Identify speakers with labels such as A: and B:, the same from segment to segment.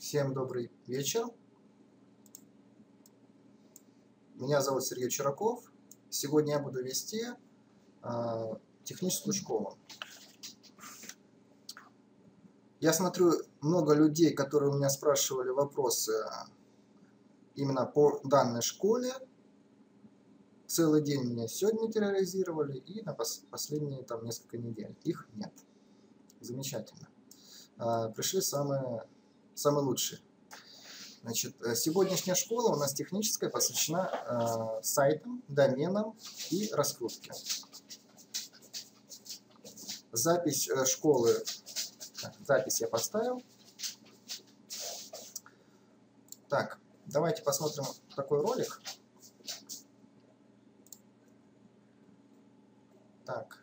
A: Всем добрый вечер. Меня зовут Сергей Чураков. Сегодня я буду вести техническую школу. Я смотрю, много людей, которые у меня спрашивали вопросы именно по данной школе. Целый день меня сегодня терроризировали, и на последние несколько недель их нет. Замечательно. Пришли самые лучшие. Значит, сегодняшняя школа у нас техническая, посвящена сайтам, доменам и раскрутке. Запись школы, запись я поставил. Так, давайте посмотрим такой ролик. Так.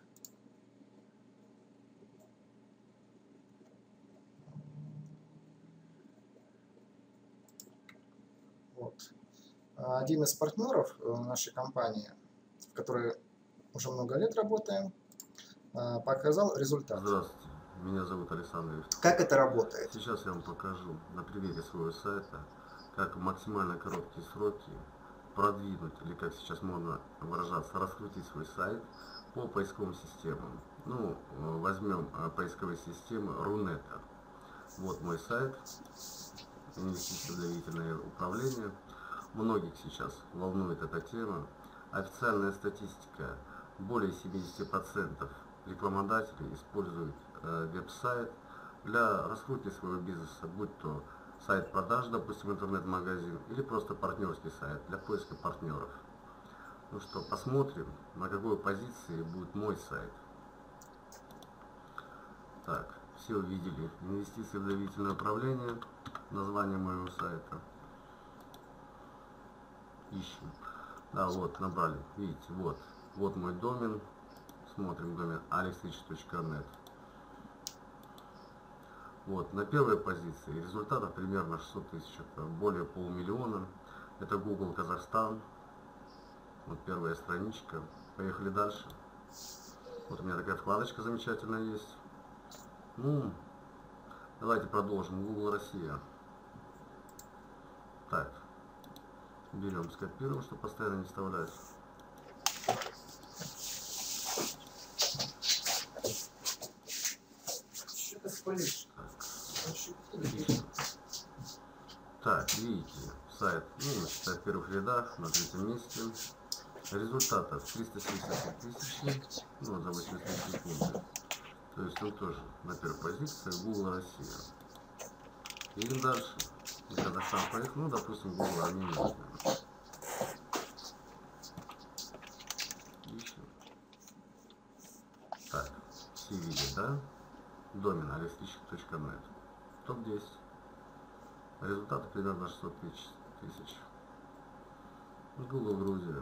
A: Вот. Один из партнеров нашей компании, в которой уже много лет работаем, показал результат.
B: Здравствуйте, меня зовут Александр.
A: Как это работает?
B: Сейчас я вам покажу на примере своего сайта, как в максимально короткие сроки продвинуть, или как сейчас можно выражаться, раскрутить свой сайт по поисковым системам. Ну, возьмем поисковые системы Рунета. Вот мой сайт, инвестиционно-доверительное управление. Многих сейчас волнует эта тема. Официальная статистика: более 70% рекламодателей используют веб-сайт для раскрутки своего бизнеса, будь то сайт продаж, допустим, интернет-магазин, или просто партнерский сайт для поиска партнеров. Ну что, посмотрим, на какой позиции будет мой сайт. Так, все увидели инвестиции в доверительное управление, название моего сайта. Ищем. Да, вот, набрали, видите, вот мой домен. Смотрим домен alexrich.net. Вот, на первой позиции результатов примерно 600 тысяч, это более полумиллиона. Это Google Казахстан. Вот первая страничка. Поехали дальше. Вот у меня такая вкладочка замечательная есть. Ну, давайте продолжим. Google Россия. Так, берем, скопируем, чтобы постоянно не вставлять. Так, видите, сайт, в первых рядах, на третьем месте. Результатов 370 тысяч, за 80 секунд. То есть он тоже на первой позиции, Google Россия. Идем дальше. Казахстан поехал, допустим, Google Армения. Ищем. Так, все видят, да? Домен alexrich.net. Топ-10. Результаты примерно 600 тысяч. Google Грузия.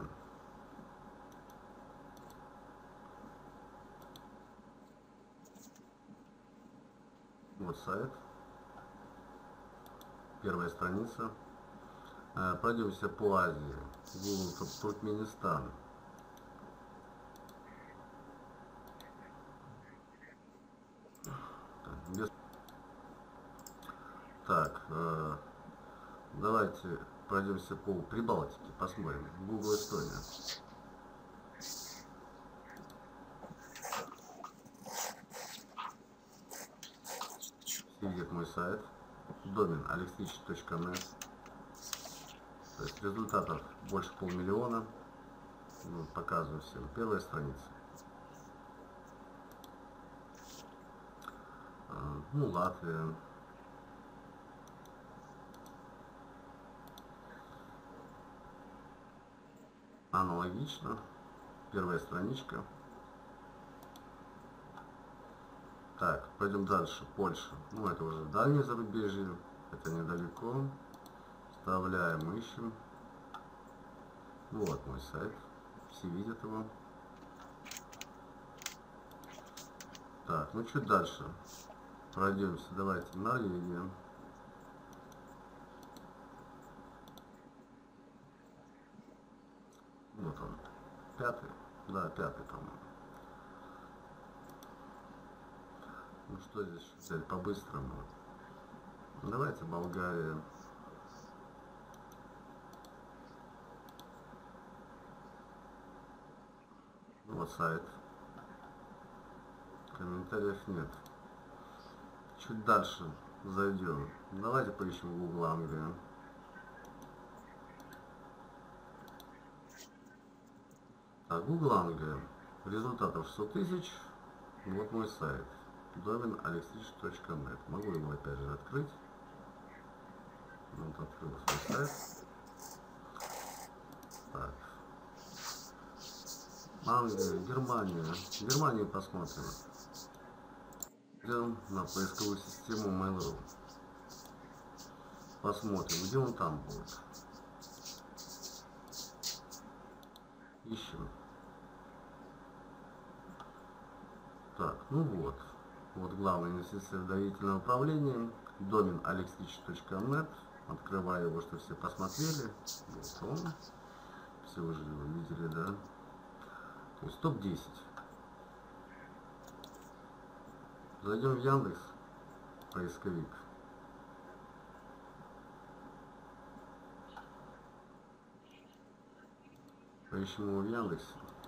B: Вот сайт. Первая страница. Пройдемся по Азии. Google Туркменистан. Так, давайте пройдемся по Прибалтике, посмотрим. Google Эстония. Все видят мой сайт. Домен alexrich.net. То есть результатов больше полмиллиона. Показываю всем. Первая страница. Латвия. Аналогично. Первая страничка. Так, пойдем дальше. Польша. Это уже дальнее зарубежье. Это недалеко. Вставляем, ищем. Вот мой сайт. Все видят его. Так, чуть дальше. Пройдемся. Давайте Норвегия. Вот он. Пятый. Да, пятый, по-моему. Что здесь взять по-быстрому? Давайте Болгария. Вот сайт. Комментариев нет. Чуть дальше зайдем. Давайте поищем Google Англия. Так, Google Англия. Результатов 100 тысяч. Вот мой сайт. Домен alexrich.net. Могу его опять же открыть. Вот открыл свой сайт. Так. Англия, Германия. Германию посмотрим. Идем на поисковую систему Mail.ru. Посмотрим, где он там будет. Ищем. Так, ну вот. Вот главное инвестиционное доверительное управление. Домен alexrich.net. Открываю его, что все посмотрели. Вот он. Все уже его видели, да? То есть топ-10. Зайдем в Яндекс. Поисковик. Поищем его в Яндексе.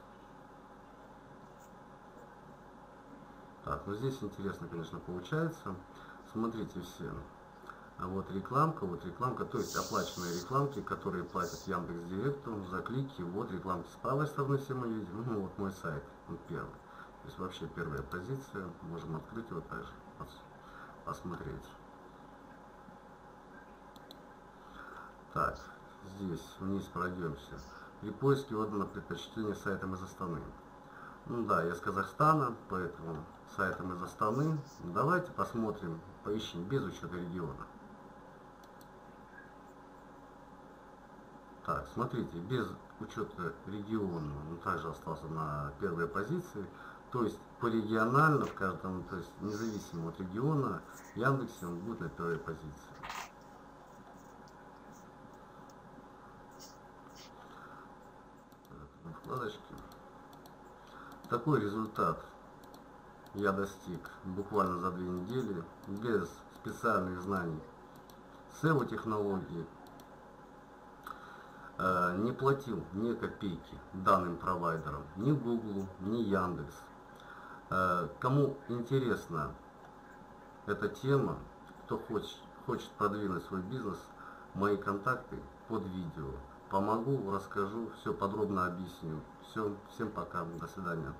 B: Так, ну здесь интересно, конечно, получается. Смотрите все. А вот рекламка, то есть оплаченные рекламки, которые платят Яндекс.Директу за клики. Вот рекламки с правой стороны все мы видим. Ну вот мой сайт, он первый. То есть вообще первая позиция. Можем открыть его также, посмотреть. Так, здесь вниз пройдемся. При поиске отдано предпочтение сайтам из Астаны. Ну да, я с Казахстана, поэтому сайтам из Астаны. Давайте посмотрим, поищем без учета региона. Так, смотрите, без учета региона он также остался на первой позиции. То есть по регионально в каждом, то есть независимо от региона, в Яндексе он будет на первой позиции. Так, вкладочки. Такой результат я достиг буквально за 2 недели, без специальных знаний SEO-технологий. Не платил ни копейки данным провайдерам, ни Google, ни Яндекс. Кому интересна эта тема, кто хочет продвинуть свой бизнес, мои контакты под видео. Помогу, расскажу, все подробно объясню. Все, всем пока, до свидания.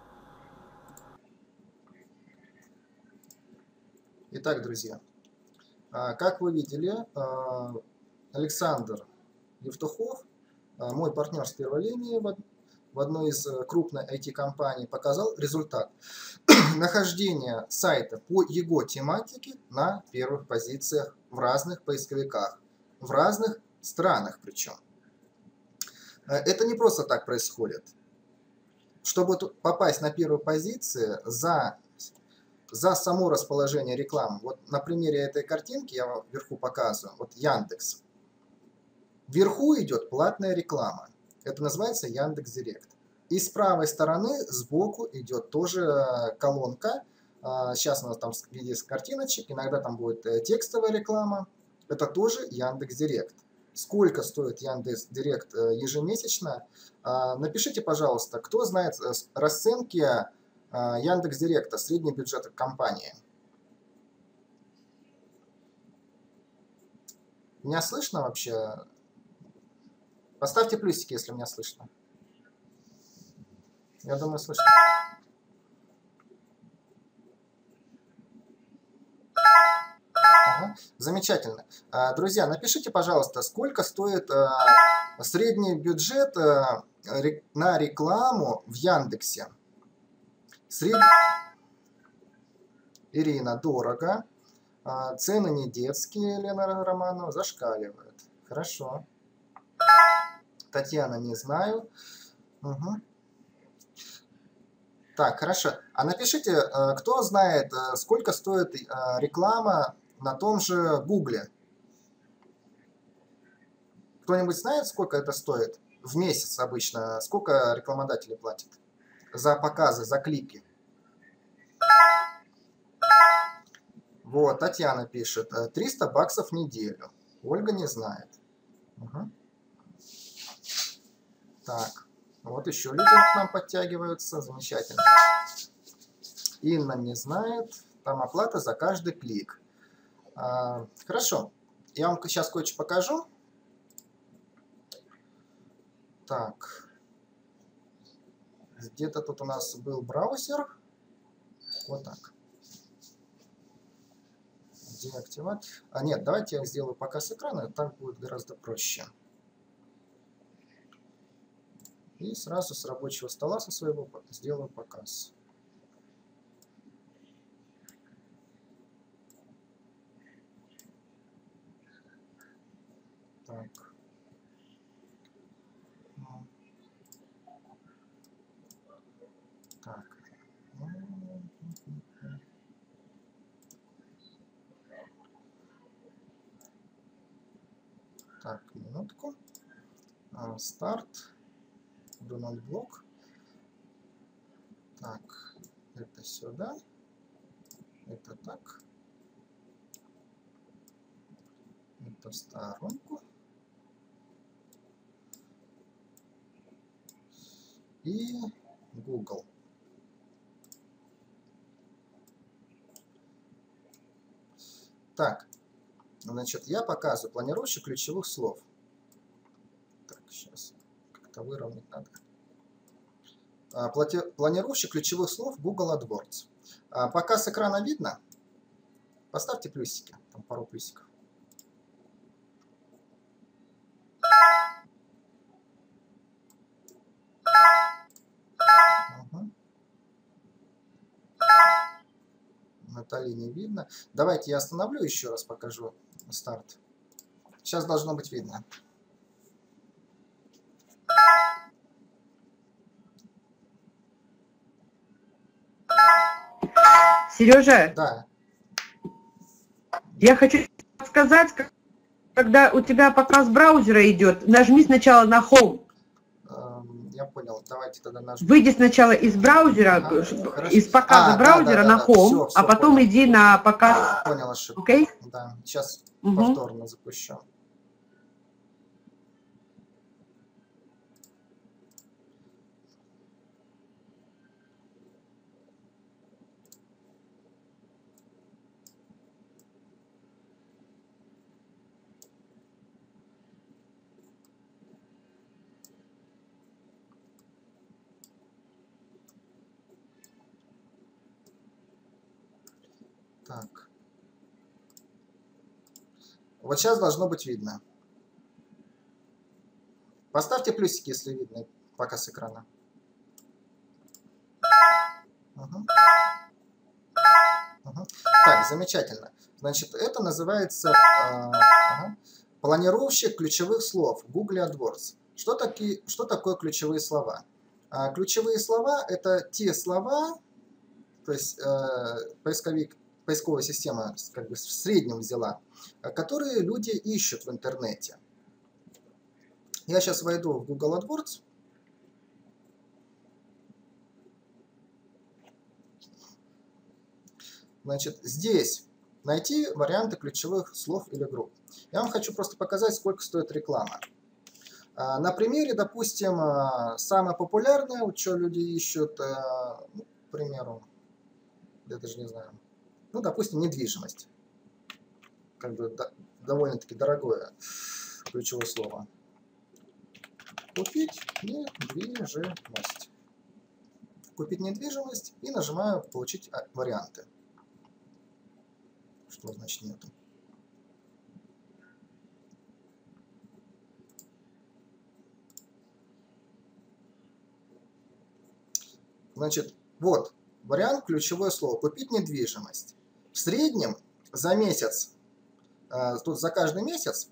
A: Итак, друзья, как вы видели, Александр Евтухов, мой партнер с первой линии в одной из крупной IT-компаний, показал результат нахождения сайта по его тематике на первых позициях в разных поисковиках, в разных странах причем. Это не просто так происходит. Чтобы попасть на первую позицию за само расположение рекламы, вот на примере этой картинки я вверху показываю, вот Яндекс. Вверху идет платная реклама. Это называется Яндекс.Директ. И с правой стороны, сбоку идет тоже колонка. Сейчас у нас там в виде картиночек, иногда там будет текстовая реклама. Это тоже Яндекс.Директ. Сколько стоит Яндекс.Директ ежемесячно? Напишите, пожалуйста, кто знает расценки Яндекс.Директа, средний бюджет компании. Меня слышно вообще? Поставьте плюсики, если меня слышно. Я думаю, слышно. Ага, замечательно. Друзья, напишите, пожалуйста, сколько стоит средний бюджет на рекламу в Яндексе. Ирина, дорого. Цены не детские, Лена Романова, зашкаливают. Хорошо. Татьяна, не знаю. Угу. Так, хорошо. А напишите, кто знает, сколько стоит реклама на том же Гугле. Кто-нибудь знает, сколько это стоит? В месяц обычно. Сколько рекламодатели платят? За показы, за клики. Вот, Татьяна пишет, 300 баксов в неделю. Ольга не знает. Угу. Так, вот еще люди к нам подтягиваются. Замечательно. Инна не знает. Там оплата за каждый клик. Хорошо. Я вам сейчас кое-что покажу. Так. Где-то тут у нас был браузер. Вот так. Деактивать. Нет, давайте я сделаю показ экрана. Так будет гораздо проще. И сразу с рабочего стола со своего сделаю показ. Так. Так. Так, минутку. Старт. Donald блок. Так, это сюда. Это так. Это в сторонку. И Google. Так, значит, я показываю планировщик ключевых слов. Так, сейчас как-то выровнять надо. Планировщик ключевых слов Google AdWords. Показ экрана видно? Поставьте плюсики, там пару плюсиков. Угу. Натали не видно. Давайте я остановлю, еще раз покажу старт. Сейчас должно быть видно.
C: Сережа,
A: Да.
C: я хочу сказать, когда у тебя показ браузера идет, нажми сначала на Home.
A: Я понял. Давайте тогда нажмем.
C: Выйди сначала из браузера, из показа браузера на Home,
A: Все,
C: а потом
A: понял.
C: иди на показ.
A: Понял ошибку.
C: Окей?
A: Да. Сейчас повторно запущу. Так. Вот сейчас должно быть видно. Поставьте плюсики, если видно показ экрана. Угу. Угу. Так, замечательно. Значит, это называется планировщик ключевых слов в Google AdWords. Что такое ключевые слова? Ключевые слова – это те слова, то есть поисковая система как бы в среднем взяла, которые люди ищут в интернете. Я сейчас войду в Google AdWords. Значит, здесь найти варианты ключевых слов или групп. Я вам хочу просто показать, сколько стоит реклама. На примере, допустим, самое популярное, вот что люди ищут, ну, к примеру, я даже не знаю, ну, допустим, недвижимость. Как бы довольно-таки дорогое ключевое слово. Купить недвижимость. Купить недвижимость и нажимаю «Получить варианты». Что значит нету? Значит, вот вариант ключевое слово. Купить недвижимость. В среднем за месяц, тут за каждый месяц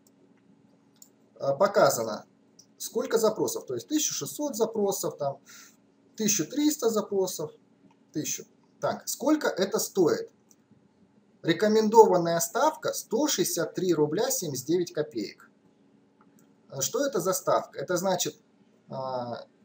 A: показано, сколько запросов. То есть 1600 запросов, там 1300 запросов, 1000. Так, сколько это стоит? Рекомендованная ставка 163 рубля 79 копеек. Что это за ставка? Это значит,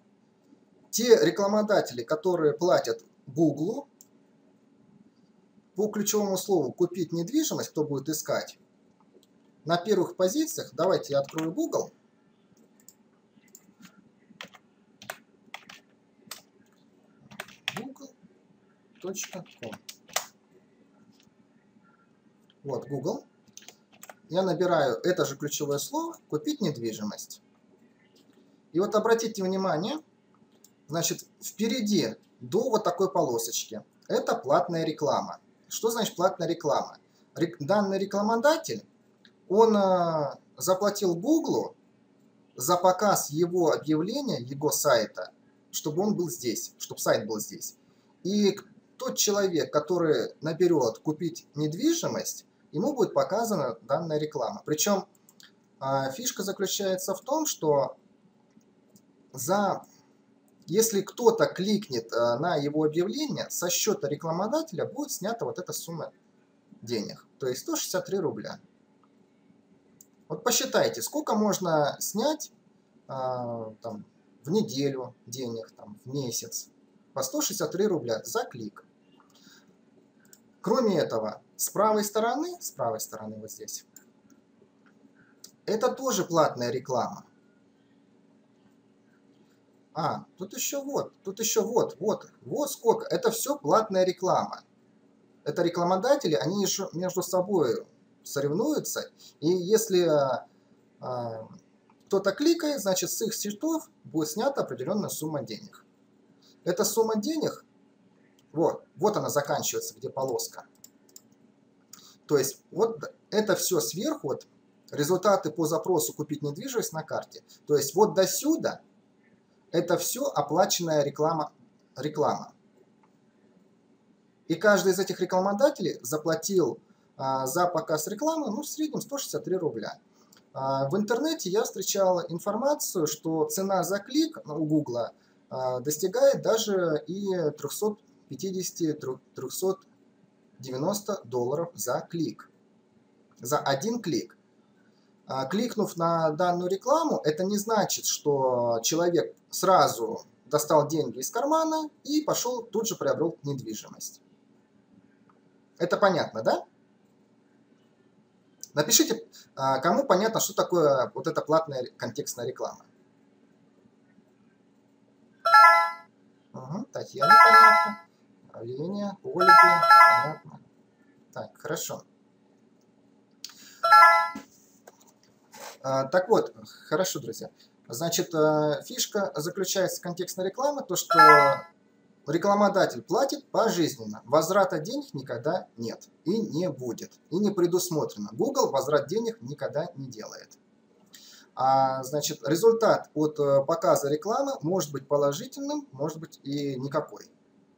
A: те рекламодатели, которые платят Google, по ключевому слову «купить недвижимость», кто будет искать, на первых позициях, давайте я открою Google. Google.com. Вот Google. Я набираю это же ключевое слово «купить недвижимость». И вот обратите внимание, значит, впереди до вот такой полосочки это платная реклама. Что значит платная реклама? Данный рекламодатель, он заплатил Google за показ его объявления, его сайта, чтобы он был здесь, чтобы сайт был здесь. И тот человек, который наберет «купить недвижимость», ему будет показана данная реклама. Причем фишка заключается в том, что если кто-то кликнет на его объявление, со счета рекламодателя будет снята вот эта сумма денег, то есть 163 рубля. Вот посчитайте, сколько можно снять там, в неделю денег, там, в месяц, по 163 рубля за клик. Кроме этого, с правой стороны вот здесь, это тоже платная реклама. Тут еще вот сколько. Это все платная реклама. Это рекламодатели, они еще между собой соревнуются. И если кто-то кликает, значит с их счетов будет снята определенная сумма денег. Эта сумма денег, вот она заканчивается, где полоска. То есть вот это все сверху, вот результаты по запросу «купить недвижимость» на карте. То есть вот до сюда это все оплаченная реклама. И каждый из этих рекламодателей заплатил за показ рекламы, в среднем 163 рубля. В интернете я встречал информацию, что цена за клик у Гугла достигает даже и 350-390 долларов за клик. За один клик. Кликнув на данную рекламу, это не значит, что человек сразу достал деньги из кармана и пошел тут же приобрел недвижимость. Это понятно, да? Напишите, кому понятно, что такое вот эта платная контекстная реклама. Татьяна, понятно. Леня, Ольга, понятно. Так, хорошо. Так вот, хорошо, друзья. Значит, фишка заключается в контекстной рекламе, то что рекламодатель платит пожизненно. Возврата денег никогда нет и не будет. И не предусмотрено. Google возврат денег никогда не делает. Значит, результат от показа рекламы может быть положительным, может быть и никакой.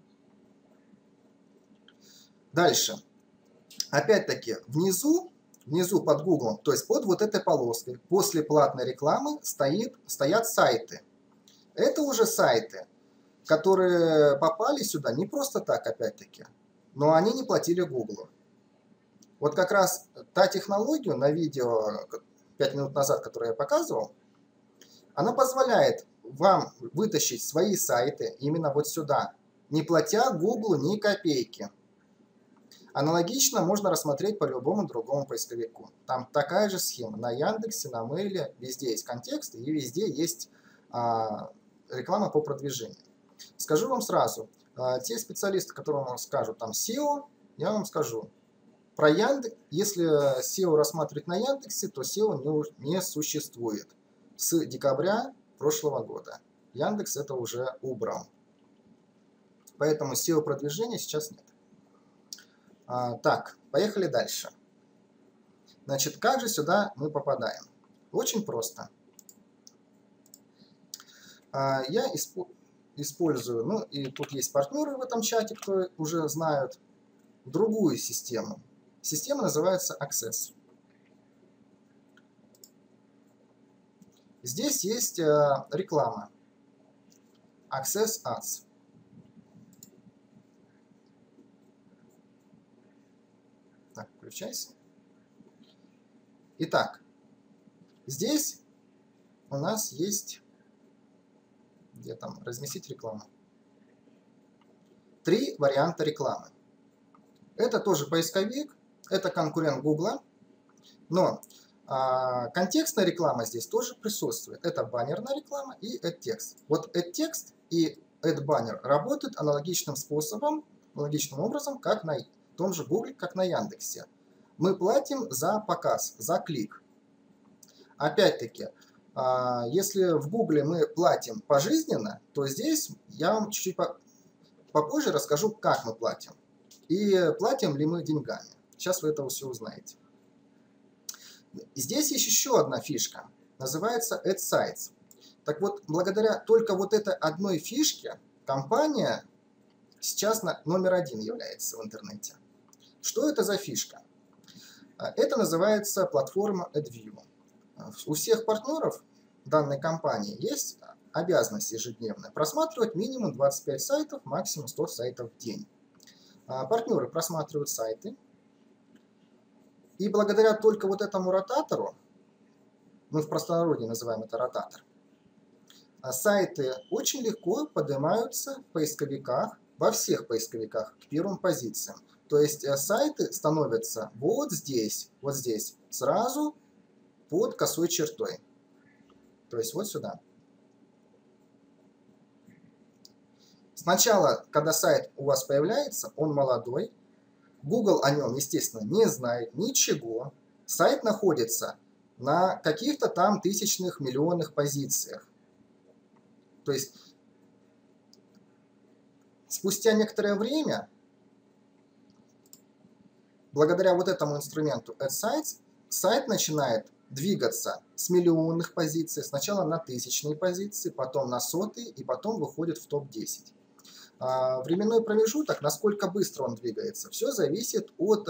A: Дальше. Опять-таки, внизу под Google, то есть под вот этой полоской, после платной рекламы стоят сайты. Это уже сайты, которые попали сюда не просто так, опять-таки, но они не платили Google. Вот как раз та технология на видео 5 минут назад, которую я показывал, она позволяет вам вытащить свои сайты именно вот сюда, не платя Google ни копейки. Аналогично можно рассмотреть по любому другому поисковику. Там такая же схема. На Яндексе, на Мейле, везде есть контекст и везде есть реклама по продвижению. Скажу вам сразу, те специалисты, которые вам скажут там SEO, я вам скажу. Про Яндекс, если SEO рассматривать на Яндексе, то SEO не существует. С декабря прошлого года. Яндекс это уже убрал. Поэтому SEO продвижения сейчас нет. Так, поехали дальше. Значит, как же сюда мы попадаем? Очень просто. Я использую, и тут есть партнеры в этом чате, кто уже знают, другую систему. Система называется Access. Здесь есть реклама. Access Ads. Так, включайся. Итак, здесь у нас есть, где там, разместить рекламу. 3 варианта рекламы. Это тоже поисковик, это конкурент Google, но контекстная реклама здесь тоже присутствует. Это баннерная реклама и AdText. Вот AdText и AdBanner работают аналогичным способом, аналогичным образом, как на том же Google, как на Яндексе. Мы платим за показ, за клик. Опять-таки, если в Google мы платим пожизненно, то здесь я вам чуть-чуть попозже расскажу, как мы платим. И платим ли мы деньгами. Сейчас вы это все узнаете. Здесь есть еще одна фишка. Называется AdSites. Так вот, благодаря только вот этой одной фишке, компания сейчас номер один является в интернете. Что это за фишка? Это называется платформа AdView. У всех партнеров данной компании есть обязанность ежедневная просматривать минимум 25 сайтов, максимум 100 сайтов в день. Партнеры просматривают сайты. И благодаря только вот этому ротатору, мы в простонародье называем это ротатор, сайты очень легко поднимаются в поисковиках, во всех поисковиках к первым позициям. То есть сайты становятся вот здесь, сразу под косой чертой. То есть вот сюда. Сначала, когда сайт у вас появляется, он молодой, Google о нем, естественно, не знает ничего. Сайт находится на каких-то там тысячных, миллионных позициях. То есть спустя некоторое время, благодаря вот этому инструменту AdSites, сайт начинает двигаться с миллионных позиций, сначала на тысячные позиции, потом на сотые и потом выходит в топ-10. Временной промежуток, насколько быстро он двигается, все зависит от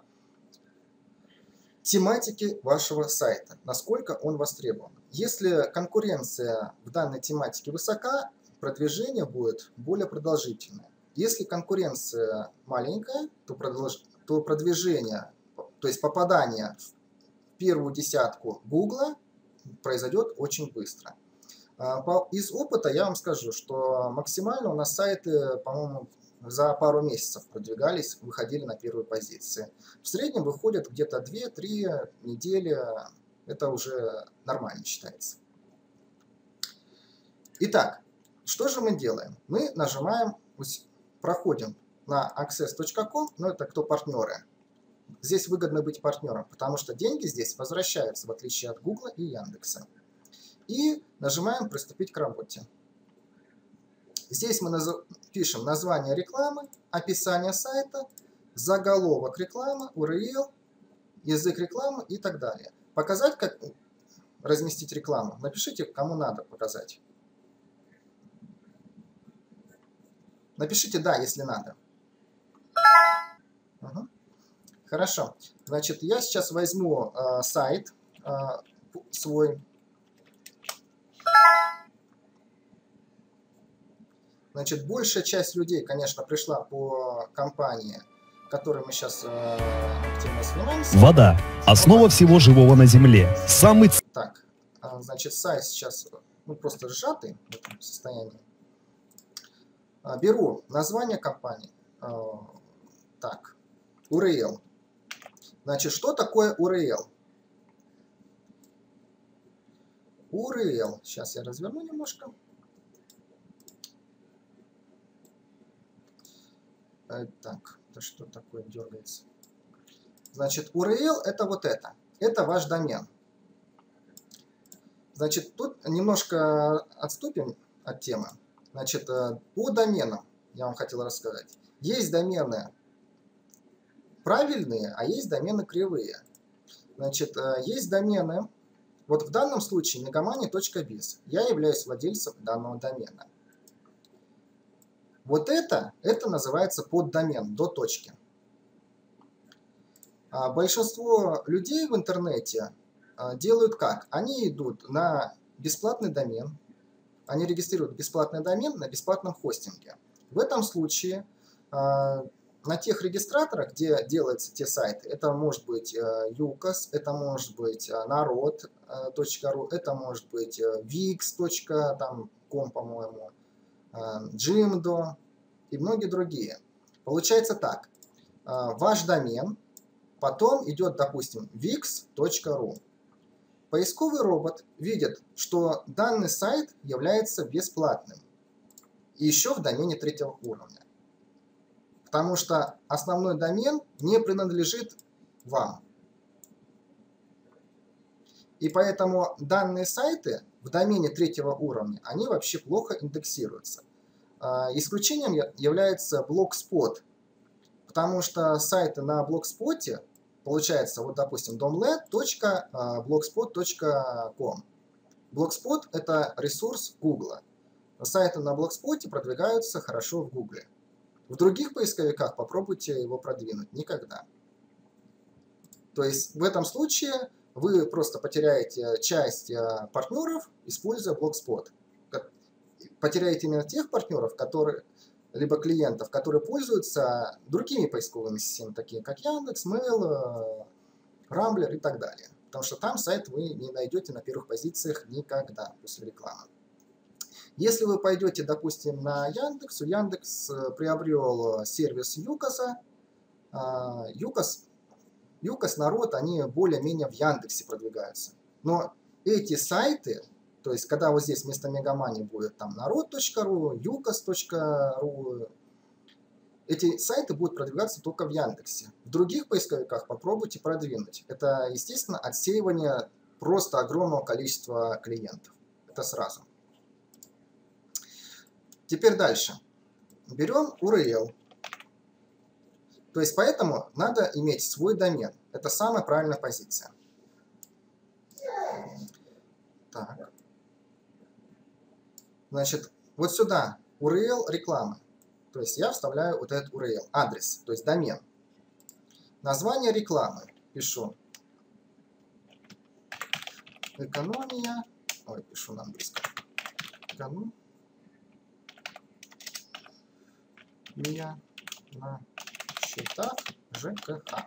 A: тематики вашего сайта, насколько он востребован. Если конкуренция в данной тематике высока, продвижение будет более продолжительное. Если конкуренция маленькая, то продвижение, то есть попадание в первую десятку Google произойдет очень быстро. Из опыта я вам скажу, что максимально у нас сайты, по-моему, за пару месяцев продвигались, выходили на первые позиции. В среднем выходят где-то 2-3 недели, это уже нормально считается. Итак, что же мы делаем? Мы нажимаем, проходим на access.com, но это кто партнеры. Здесь выгодно быть партнером, потому что деньги здесь возвращаются, в отличие от Google и Яндекса. И нажимаем «Приступить к работе». Здесь мы пишем название рекламы, описание сайта, заголовок рекламы, URL, язык рекламы и так далее. Показать, как разместить рекламу. Напишите, кому надо показать. Напишите «да», если надо. Угу. Хорошо. Значит, я сейчас возьму сайт свой. Значит, большая часть людей, конечно, пришла по компании, которой мы сейчас активно занимаемся.
D: Вода – основа всего живого на Земле. Самый...
A: Так, значит, сайт сейчас просто сжатый в этом состоянии. Беру название компании. Так, URL. Значит, что такое URL? URL. Сейчас я разверну немножко. Так, это что такое дергается? Значит, URL это вот это. Это ваш домен. Значит, тут немножко отступим от темы. Значит, по доменам я вам хотел рассказать. Есть домены правильные, а есть домены кривые. Значит, есть домены, вот в данном случае megomani.biz. Я являюсь владельцем данного домена. Вот это называется поддомен, до точки. Большинство людей в интернете делают как? Они идут на бесплатный домен, они регистрируют бесплатный домен на бесплатном хостинге. В этом случае на тех регистраторах, где делаются те сайты, это может быть Юкос, это может быть народ.ру, это может быть wix.com, по-моему, Jimdo и многие другие. Получается так. ваш домен, потом идет, допустим, wix.ru. Поисковый робот видит, что данный сайт является бесплатным. И еще в домене 3-го уровня. Потому что основной домен не принадлежит вам. И поэтому данные сайты в домене 3-го уровня, они вообще плохо индексируются. Исключением является Blogspot. Потому что сайты на Blogspot, получается, вот, допустим, domlet.blogspot.com. Blogspot – это ресурс Google. Сайты на Blogspot продвигаются хорошо в Google. В других поисковиках попробуйте его продвинуть. Никогда. То есть в этом случае вы просто потеряете часть партнеров, используя Blogspot. Потеряете именно тех партнеров, которые, либо клиентов, которые пользуются другими поисковыми системами, такие как Яндекс.Mail, Рамблер и так далее. Потому что там сайт вы не найдете на первых позициях никогда после рекламы. Если вы пойдете, допустим, на Яндекс, Яндекс приобрел сервис Юкоса. Юкос, народ, они более-менее в Яндексе продвигаются. Но эти сайты, то есть когда вот здесь вместо Мегамани будет там народ.ру, юкос.ру, эти сайты будут продвигаться только в Яндексе. В других поисковиках попробуйте продвинуть. Это, естественно, отсеивание просто огромного количества клиентов. Это сразу. Теперь дальше. Берем URL. То есть поэтому надо иметь свой домен. Это самая правильная позиция. Так. Значит, вот сюда URL рекламы. То есть я вставляю вот этот URL, адрес, то есть домен. Название рекламы пишу. Экономия. Ой, пишу на английском. Экономия на счетах ЖКХ.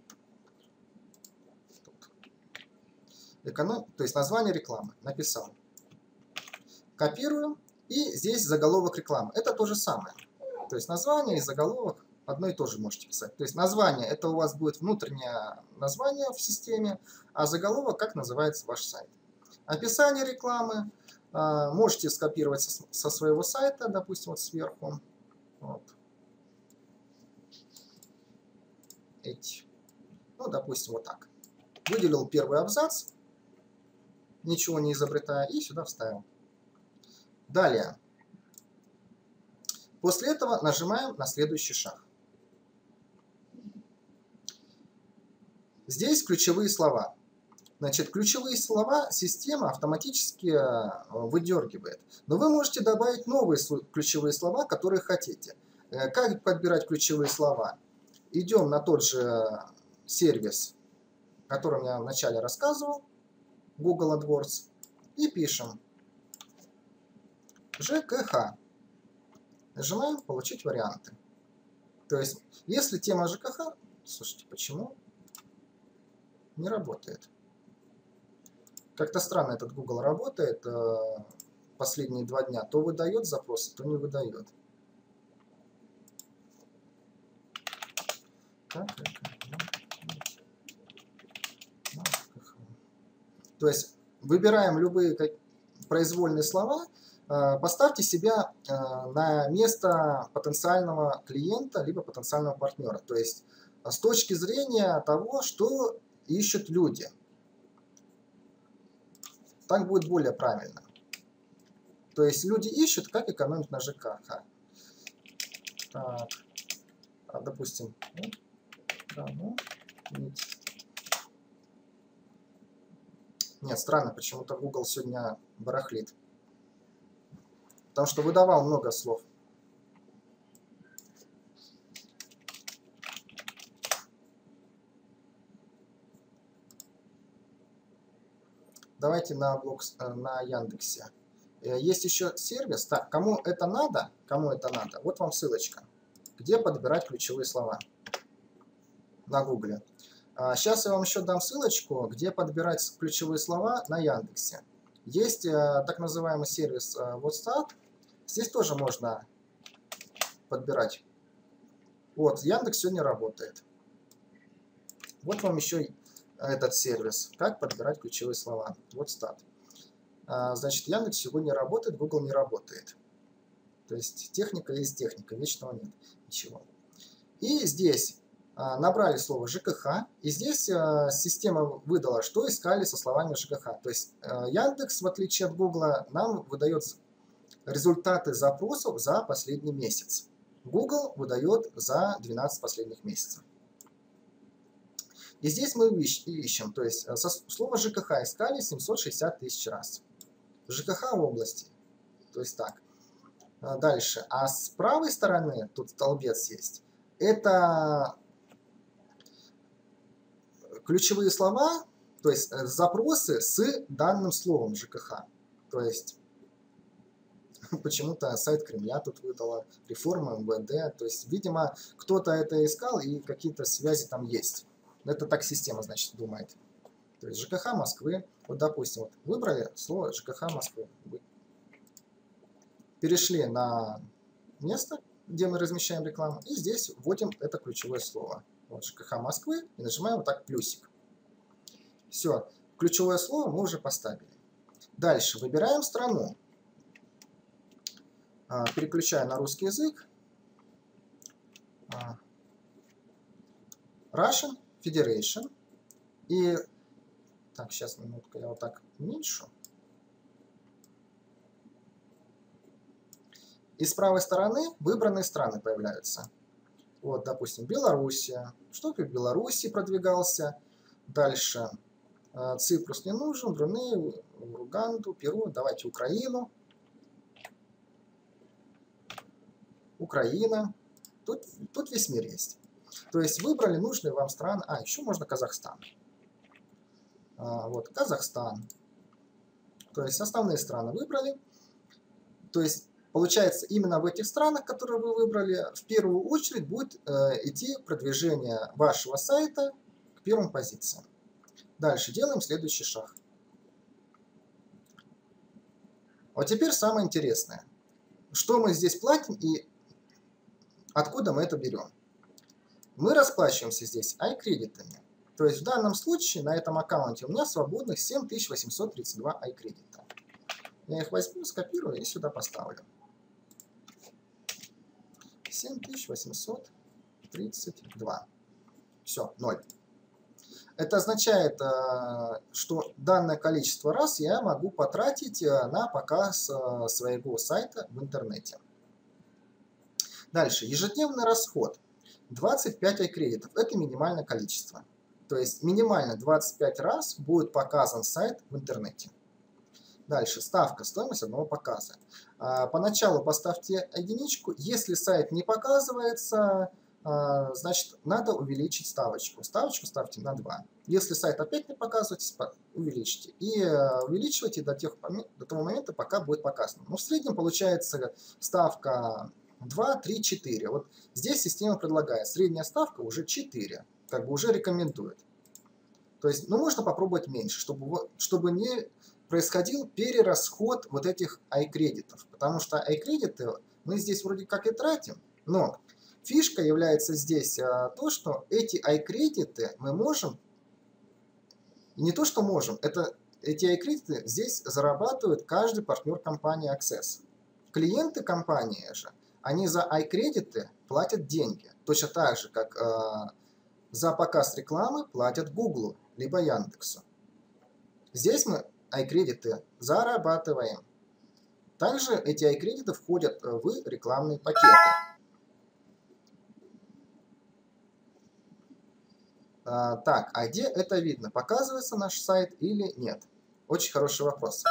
A: То есть название рекламы. Написал. Копирую. И здесь заголовок рекламы. Это то же самое. То есть название и заголовок одно и то же можете писать. То есть название, это у вас будет внутреннее название в системе, а заголовок, как называется ваш сайт. Описание рекламы можете скопировать со своего сайта, допустим, вот сверху. Вот. Эти. Ну, допустим, вот так. Выделил первый абзац, ничего не изобретая, и сюда вставил. Далее. После этого нажимаем на следующий шаг. Здесь ключевые слова. Значит, ключевые слова система автоматически выдергивает. Но вы можете добавить новые ключевые слова, которые хотите. Как подбирать ключевые слова? Идем на тот же сервис, о котором я вначале рассказывал, Google AdWords, и пишем ЖКХ. Нажимаем «Получить варианты». То есть, если тема ЖКХ... Слушайте, почему не работает? Как-то странно этот Google работает последние 2 дня. То выдает запросы, то не выдает. То есть, выбираем любые произвольные слова. Поставьте себя на место потенциального клиента, либо потенциального партнера. То есть с точки зрения того, что ищут люди. Так будет более правильно. То есть люди ищут, как экономить на ЖКХ. Так, допустим, нет, странно, почему-то Google сегодня барахлит. Потому что выдавал много слов. Давайте на Яндексе. Есть еще сервис. Так, кому это надо? Вот вам ссылочка. Где подбирать ключевые слова на Гугле. Сейчас я вам еще дам ссылочку, где подбирать ключевые слова на Яндексе. Есть так называемый сервис WhatsApp. Здесь тоже можно подбирать Вот, Яндекс сегодня работает. Вот вам еще этот сервис. Как подбирать ключевые слова. Вот стат. Значит, Яндекс сегодня работает, Google не работает. То есть техника есть техника, вечного нет ничего. И здесь набрали слово ЖКХ, и здесь система выдала, что искали со словами ЖКХ. То есть Яндекс, в отличие от Google, нам выдает результаты запросов за последний месяц. Google выдает за 12 последних месяцев. И здесь мы ищем, то есть слово ЖКХ искали 760 тысяч раз. ЖКХ области, то есть так. Дальше. А с правой стороны, тут столбец есть, это ключевые слова, то есть запросы с данным словом ЖКХ. То есть почему-то сайт Кремля тут выдала, реформа МВД. То есть, видимо, кто-то это искал и какие-то связи там есть. Это так система, значит, думает. То есть ЖКХ Москвы. Вот, допустим, вот выбрали слово ЖКХ Москвы. Перешли на место, где мы размещаем рекламу. И здесь вводим это ключевое слово. Вот ЖКХ Москвы. И нажимаем вот так плюсик. Все. Ключевое слово мы уже поставили. Дальше выбираем страну. Переключаю на русский язык. Russian Federation. И так, сейчас минутку, я вот так уменьшу. И с правой стороны выбранные страны появляются. Вот, допустим, Белоруссия. Чтобы в Беларуси продвигался. Дальше Ципрус не нужен, Бруней, Уганду, Перу. Давайте Украину. Украина. Тут весь мир есть. То есть выбрали нужные вам страны. Еще можно Казахстан. Вот, Казахстан. То есть основные страны выбрали. То есть получается, именно в этих странах, которые вы выбрали, в первую очередь будет идти продвижение вашего сайта к первым позициям. Дальше делаем следующий шаг. Вот теперь самое интересное. Что мы здесь платим и откуда мы это берем? Мы расплачиваемся здесь iCredit'ами. То есть в данном случае на этом аккаунте у меня свободных 7832 iCredit'а. Я их возьму, скопирую и сюда поставлю. 7832. Все, 0. Это означает, что данное количество раз я могу потратить на показ своего сайта в интернете. Дальше. Ежедневный расход. 25 iCredit'ов. Это минимальное количество. То есть минимально 25 раз будет показан сайт в интернете. Дальше. Ставка. Стоимость одного показа. Поначалу поставьте единичку. Если сайт не показывается, значит, надо увеличить ставочку. Ставочку ставьте на 2. Если сайт опять не показывается, увеличьте. И увеличивайте до того момента, пока будет показано. Но в среднем получается ставка 2, 3, 4. Вот здесь система предлагает. Средняя ставка уже 4. Как бы уже рекомендует. То есть, ну, можно попробовать меньше, чтобы не происходил перерасход вот этих iCredit'ов. Потому что iCredit'ы мы здесь вроде как и тратим, но фишка является здесь то, что эти iCredit'ы мы можем, и не то, что можем, эти iCredit'ы здесь зарабатывает каждый партнер компании Access. Клиенты компании же, они за iCredit'ы платят деньги. Точно так же, как за показ рекламы платят Google, либо Яндексу. Здесь мы iCredit'ы зарабатываем. Также эти iCredit'ы входят в рекламные пакеты. Так, а где это видно? Показывается наш сайт или нет? Очень хороший вопрос.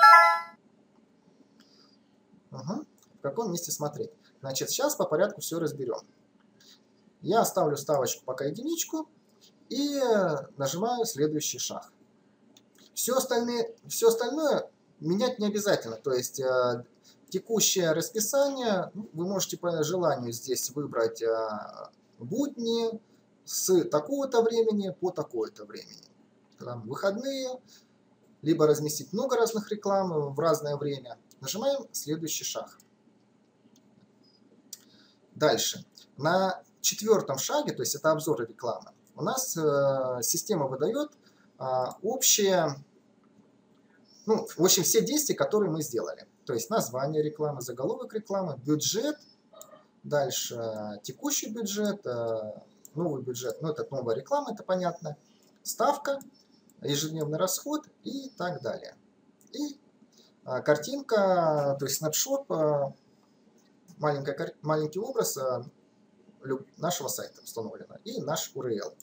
A: В каком месте смотреть? Значит, сейчас по порядку все разберем. Я оставлю ставочку пока единичку и нажимаю следующий шаг. Все остальное менять не обязательно. То есть текущее расписание вы можете по желанию здесь выбрать будни с такого-то времени по такое-то времени. Там выходные, либо разместить много разных реклам в разное время. Нажимаем следующий шаг. Дальше. На четвертом шаге, то есть это обзор рекламы, у нас система выдает общие, ну, в общем, все действия, которые мы сделали. То есть название рекламы, заголовок рекламы, бюджет, дальше текущий бюджет, новый бюджет, ну, это новая реклама, это понятно, ставка, ежедневный расход и так далее. И картинка, то есть снапшот, маленький образ нашего сайта установлено и наш URL.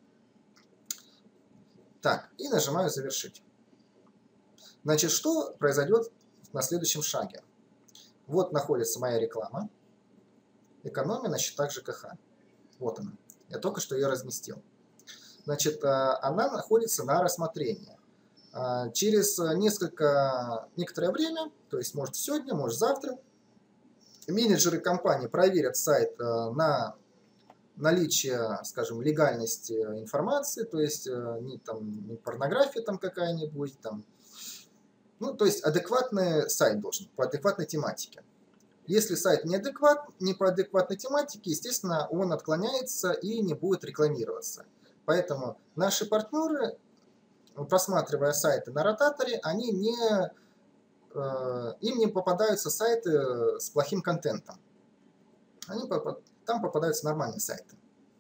A: Так, и нажимаю «Завершить». Значит, что произойдет на следующем шаге? Вот находится моя реклама. Экономия на счетах ЖКХ. Вот она. Я только что ее разместил. Значит, она находится на рассмотрении. Через некоторое время, то есть может сегодня, может завтра, менеджеры компании проверят сайт на наличие, скажем, легальности информации, то есть не порнография там какая-нибудь, там, ну, то есть адекватный сайт должен, по адекватной тематике. Если сайт не по адекватной тематике, естественно, он отклоняется и не будет рекламироваться. Поэтому наши партнеры, просматривая сайты на ротаторе, им не попадаются сайты с плохим контентом. Там попадаются нормальные сайты.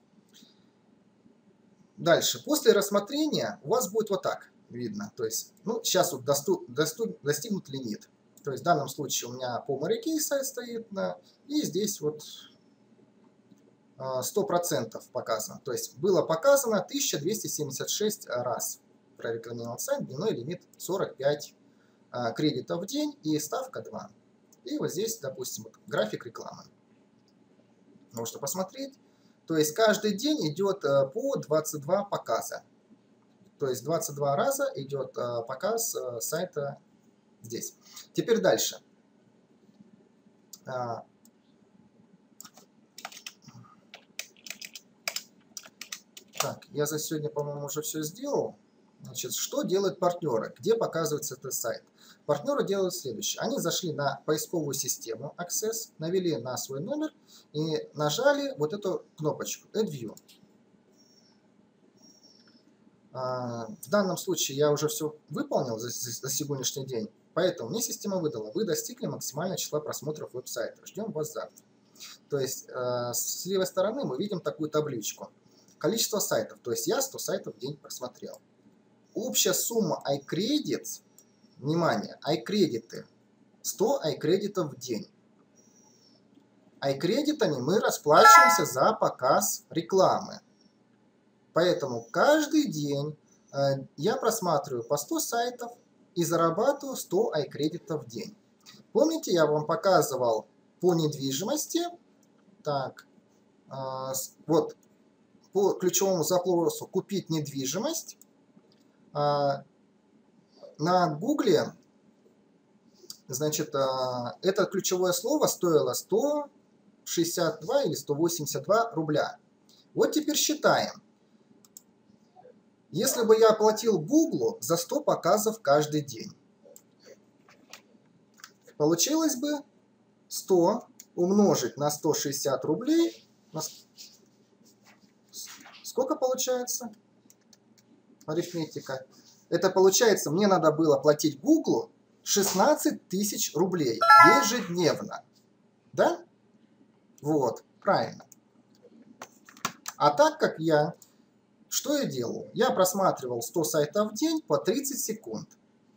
A: Дальше. После рассмотрения у вас будет вот так видно. То есть, ну, сейчас вот достигнут лимит. То есть в данном случае у меня по Марикей сайт стоит, и здесь вот 100% показано. То есть было показано 1276 раз прорекламирован сайт, дневной лимит 45 кредитов в день и ставка 2. И вот здесь, допустим, вот график рекламы. Можно посмотреть. То есть каждый день идет по 22 показа. То есть 22 раза идет показ сайта здесь. Теперь дальше. Так, я за сегодня, по-моему, уже все сделал. Значит, что делают партнеры? Где показывается этот сайт? Партнеры делают следующее. Они зашли на поисковую систему Access, навели на свой номер и нажали вот эту кнопочку Add View. В данном случае я уже все выполнил за сегодняшний день, поэтому мне система выдала: вы достигли максимального числа просмотров веб-сайта. Ждем вас завтра. То есть с левой стороны мы видим такую табличку. Количество сайтов. То есть я 100 сайтов в день просмотрел. Общая сумма iCredits, внимание, iCredits, 100 iCreditов в день. iCreditами мы расплачиваемся за показ рекламы. Поэтому каждый день я просматриваю по 100 сайтов и зарабатываю 100 iCreditов в день. Помните, я вам показывал по недвижимости. Так, вот по ключевому запросу «Купить недвижимость». На Гугле, значит, это ключевое слово стоило 162 или 182 рубля. Вот теперь считаем. Если бы я платил Гуглу за 100 показов каждый день, получилось бы 100 умножить на 160 рублей. Сколько получается? Арифметика. Это получается, мне надо было платить Гуглу 16 тысяч рублей ежедневно. Да? Вот, правильно. А так как что я делал? Я просматривал 100 сайтов в день по 30 секунд.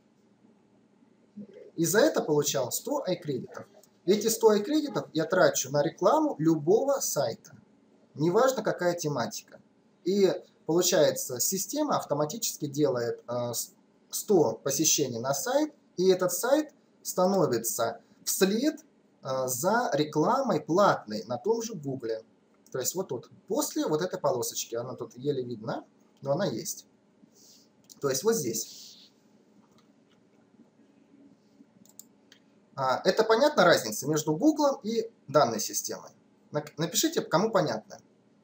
A: И за это получал 100 iCreditов. Эти 100 iCreditов я трачу на рекламу любого сайта. Неважно, какая тематика. И получается, система автоматически делает 100 посещений на сайт, и этот сайт становится вслед за рекламой платной на том же Гугле. То есть вот тут, после вот этой полосочки, она тут еле видна, но она есть. То есть вот здесь. Это понятна разница между Гуглом и данной системой? Напишите, кому понятно.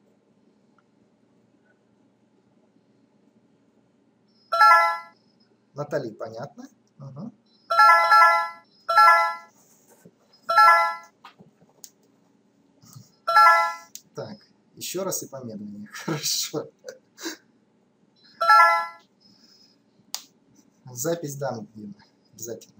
A: Натали, понятно? Угу. Так, Еще раз и помедленнее. Хорошо. Запись дам обязательно.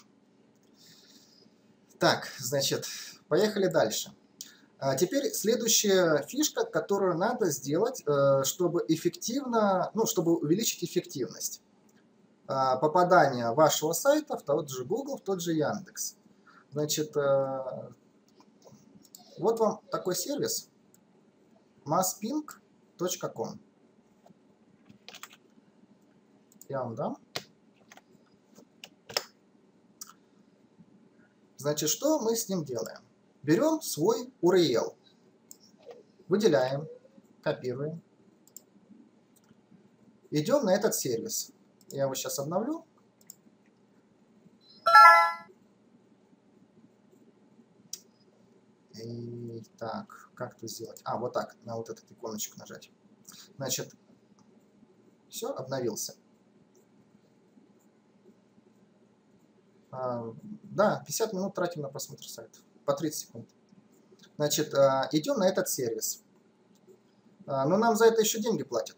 A: Так, значит, поехали дальше. Теперь следующая фишка, которую надо сделать, чтобы эффективно, ну, чтобы увеличить эффективность попадания вашего сайта в тот же Google, в тот же Яндекс. Значит, вот вам такой сервис massping.com. Я вам дам. Значит, что мы с ним делаем? Берем свой URL, выделяем, копируем, идем на этот сервис. Я его сейчас обновлю. И так, как это сделать? А, вот так, на вот эту иконочку нажать. Значит, все, обновился. Да, 50 минут тратим на просмотр сайтов. По 30 секунд. Значит, идем на этот сервис. Но нам за это еще деньги платят.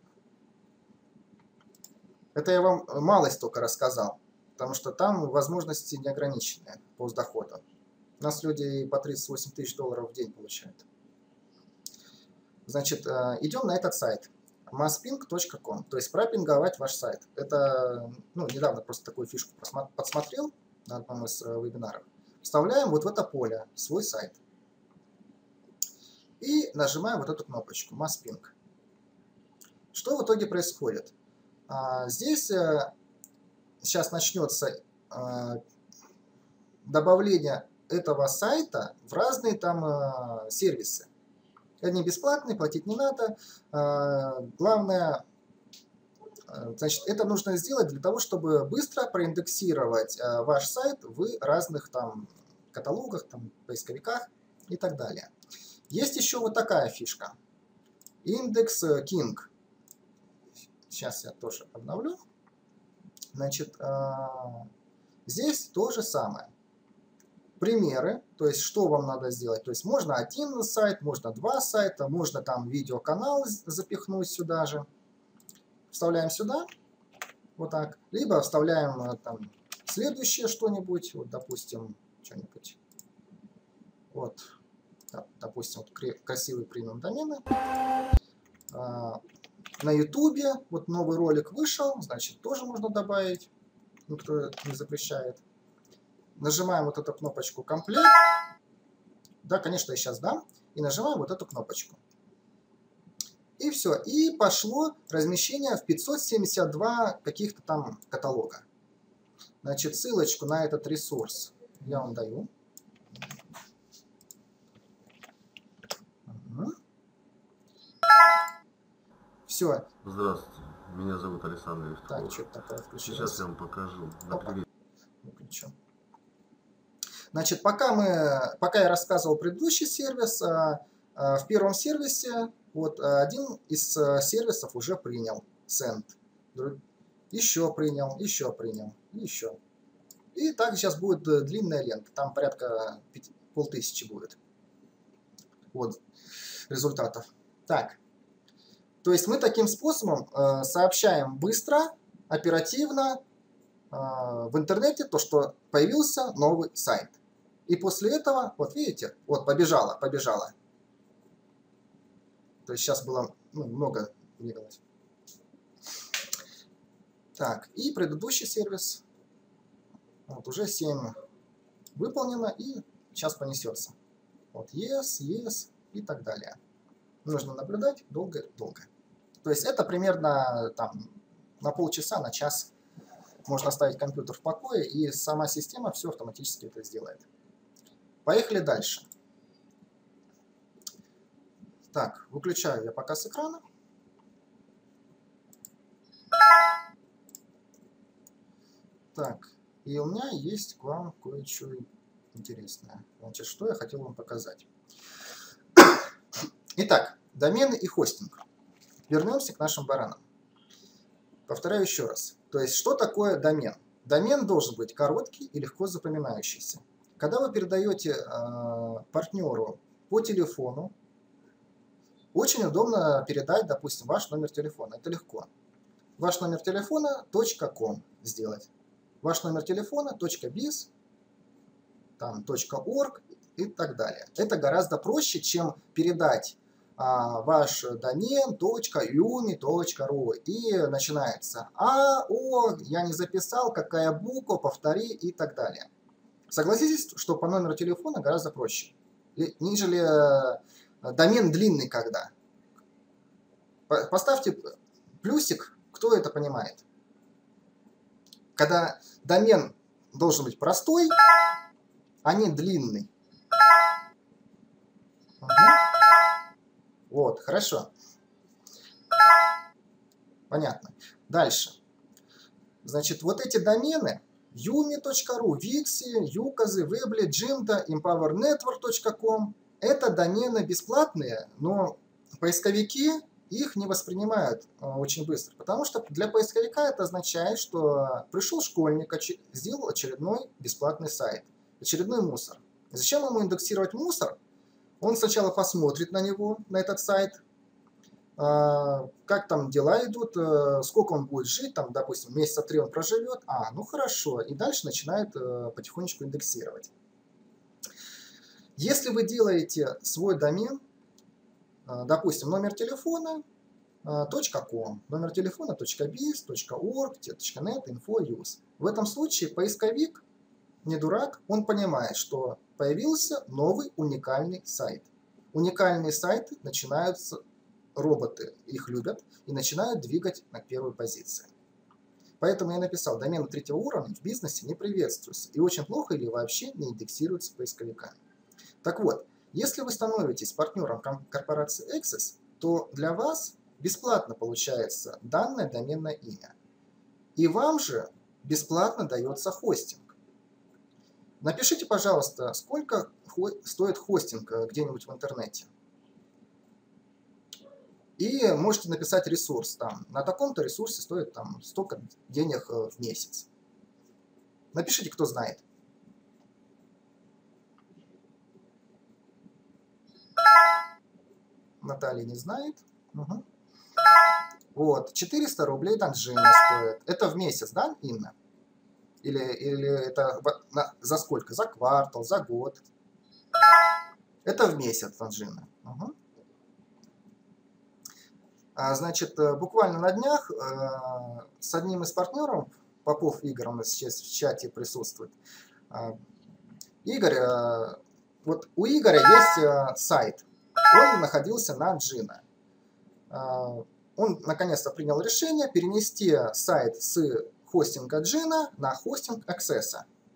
A: Это я вам малость только рассказал. Потому что там возможности неограниченные по доходу. У нас люди по 38 тысяч долларов в день получают. Значит, идем на этот сайт. massping.com. То есть пропинговать ваш сайт. Это, ну, недавно просто такую фишку подсмотрел на одном из вебинаров. Вставляем вот в это поле свой сайт. И нажимаем вот эту кнопочку massping. Что в итоге происходит? Здесь сейчас начнется добавление этого сайта в разные там сервисы. Они бесплатные, платить не надо. Главное, значит, это нужно сделать для того, чтобы быстро проиндексировать ваш сайт в разных там каталогах, там, поисковиках и так далее. Есть еще вот такая фишка. Индекс King. Сейчас я тоже обновлю. Значит, здесь то же самое. Примеры, то есть что вам надо сделать. То есть можно один сайт, можно два сайта, можно там видеоканал запихнуть сюда же. Вставляем сюда, вот так. Либо вставляем там следующее что-нибудь, вот допустим, что-нибудь. Вот, допустим, вот красивый премиум домены. На YouTube вот новый ролик вышел, значит, тоже можно добавить, никто не запрещает. Нажимаем вот эту кнопочку «Комплект». Да, конечно, я сейчас дам. И нажимаем вот эту кнопочку. И все. И пошло размещение в 572 каких-то там каталога. Значит, ссылочку на этот ресурс я вам даю. Угу. Все.
B: Здравствуйте, меня зовут Александр Евтухов.
A: Так, что-то такое включилось.
B: Сейчас я вам покажу.
A: Выключу. Значит, пока я рассказывал предыдущий сервис, в первом сервисе вот один из сервисов уже принял Send. Еще принял, еще принял, еще. И так сейчас будет длинная лента. Там порядка 5000 будет. Вот результатов. Так. То есть мы таким способом сообщаем быстро, оперативно в интернете то, что появился новый сайт. И после этого, вот видите, вот побежала. То есть сейчас было много двигалось. Так, и предыдущий сервис. Вот уже 7 выполнено, и сейчас понесется. Вот yes и так далее. Нужно наблюдать долго. То есть это примерно там на полчаса, на час. Можно оставить компьютер в покое, и сама система все автоматически это сделает. Поехали дальше. Так, выключаю я пока с экрана. Так, и у меня есть к вам кое-что интересное. Значит, что я хотел вам показать. Итак, домены и хостинг. Вернемся к нашим баранам. Повторяю еще раз. То есть, что такое домен? Домен должен быть короткий и легко запоминающийся. Когда вы передаете партнеру по телефону очень удобно передать, допустим, ваш номер телефона. Это легко. Ваш номер телефона .com сделать. Ваш номер телефона .biz, там .org и так далее. Это гораздо проще, чем передать ваш домен .yumi.ru и начинается я не записал, какая буква, повтори и так далее. Согласитесь, что по номеру телефона гораздо проще, нежели домен длинный когда. Поставьте плюсик, кто это понимает. Когда домен должен быть простой, а не длинный. Угу. Вот, хорошо. Понятно. Дальше. Значит, вот эти домены yumi.ru, Wixi, Yukazi, Weebly, Jinda, empowernetwork.com это домены бесплатные, но поисковики их не воспринимают очень быстро, потому что для поисковика это означает, что пришел школьник, сделал очередной бесплатный сайт, очередной мусор. Зачем ему индексировать мусор? Он сначала посмотрит на него, на этот сайт, как там дела идут, сколько он будет жить, там, допустим, месяца 3 он проживет, ну хорошо, и дальше начинает потихонечку индексировать. Если вы делаете свой домен, допустим, номер телефона .com, номер телефона .biz, .org, .net, info, use. В этом случае поисковик, не дурак, он понимает, что появился новый уникальный сайт. Уникальные сайты начинаются, роботы их любят и начинают двигать на первую позицию. Поэтому я написал, домены 3-го уровня в бизнесе не приветствуются и очень плохо или вообще не индексируются поисковиками. Так вот, если вы становитесь партнером корпорации Access, то для вас бесплатно получается данное доменное имя. И вам же бесплатно дается хостинг. Напишите, пожалуйста, сколько стоит хостинг где-нибудь в интернете. И можете написать ресурс. Там, на таком-то ресурсе стоит там, столько денег в месяц. Напишите, кто знает. Наталья не знает. Угу. Вот, 400 рублей Данжина стоит. Это в месяц, да, Инна? Или это за сколько? За квартал, за год? Это в месяц Данжина. Угу. Значит, буквально на днях с одним из партнеров, Попов Игорь, у нас сейчас в чате присутствует. Игорь, вот у Игоря есть сайт. Он находился на Джина. Он наконец-то принял решение перенести сайт с хостинга Джина на хостинг Access.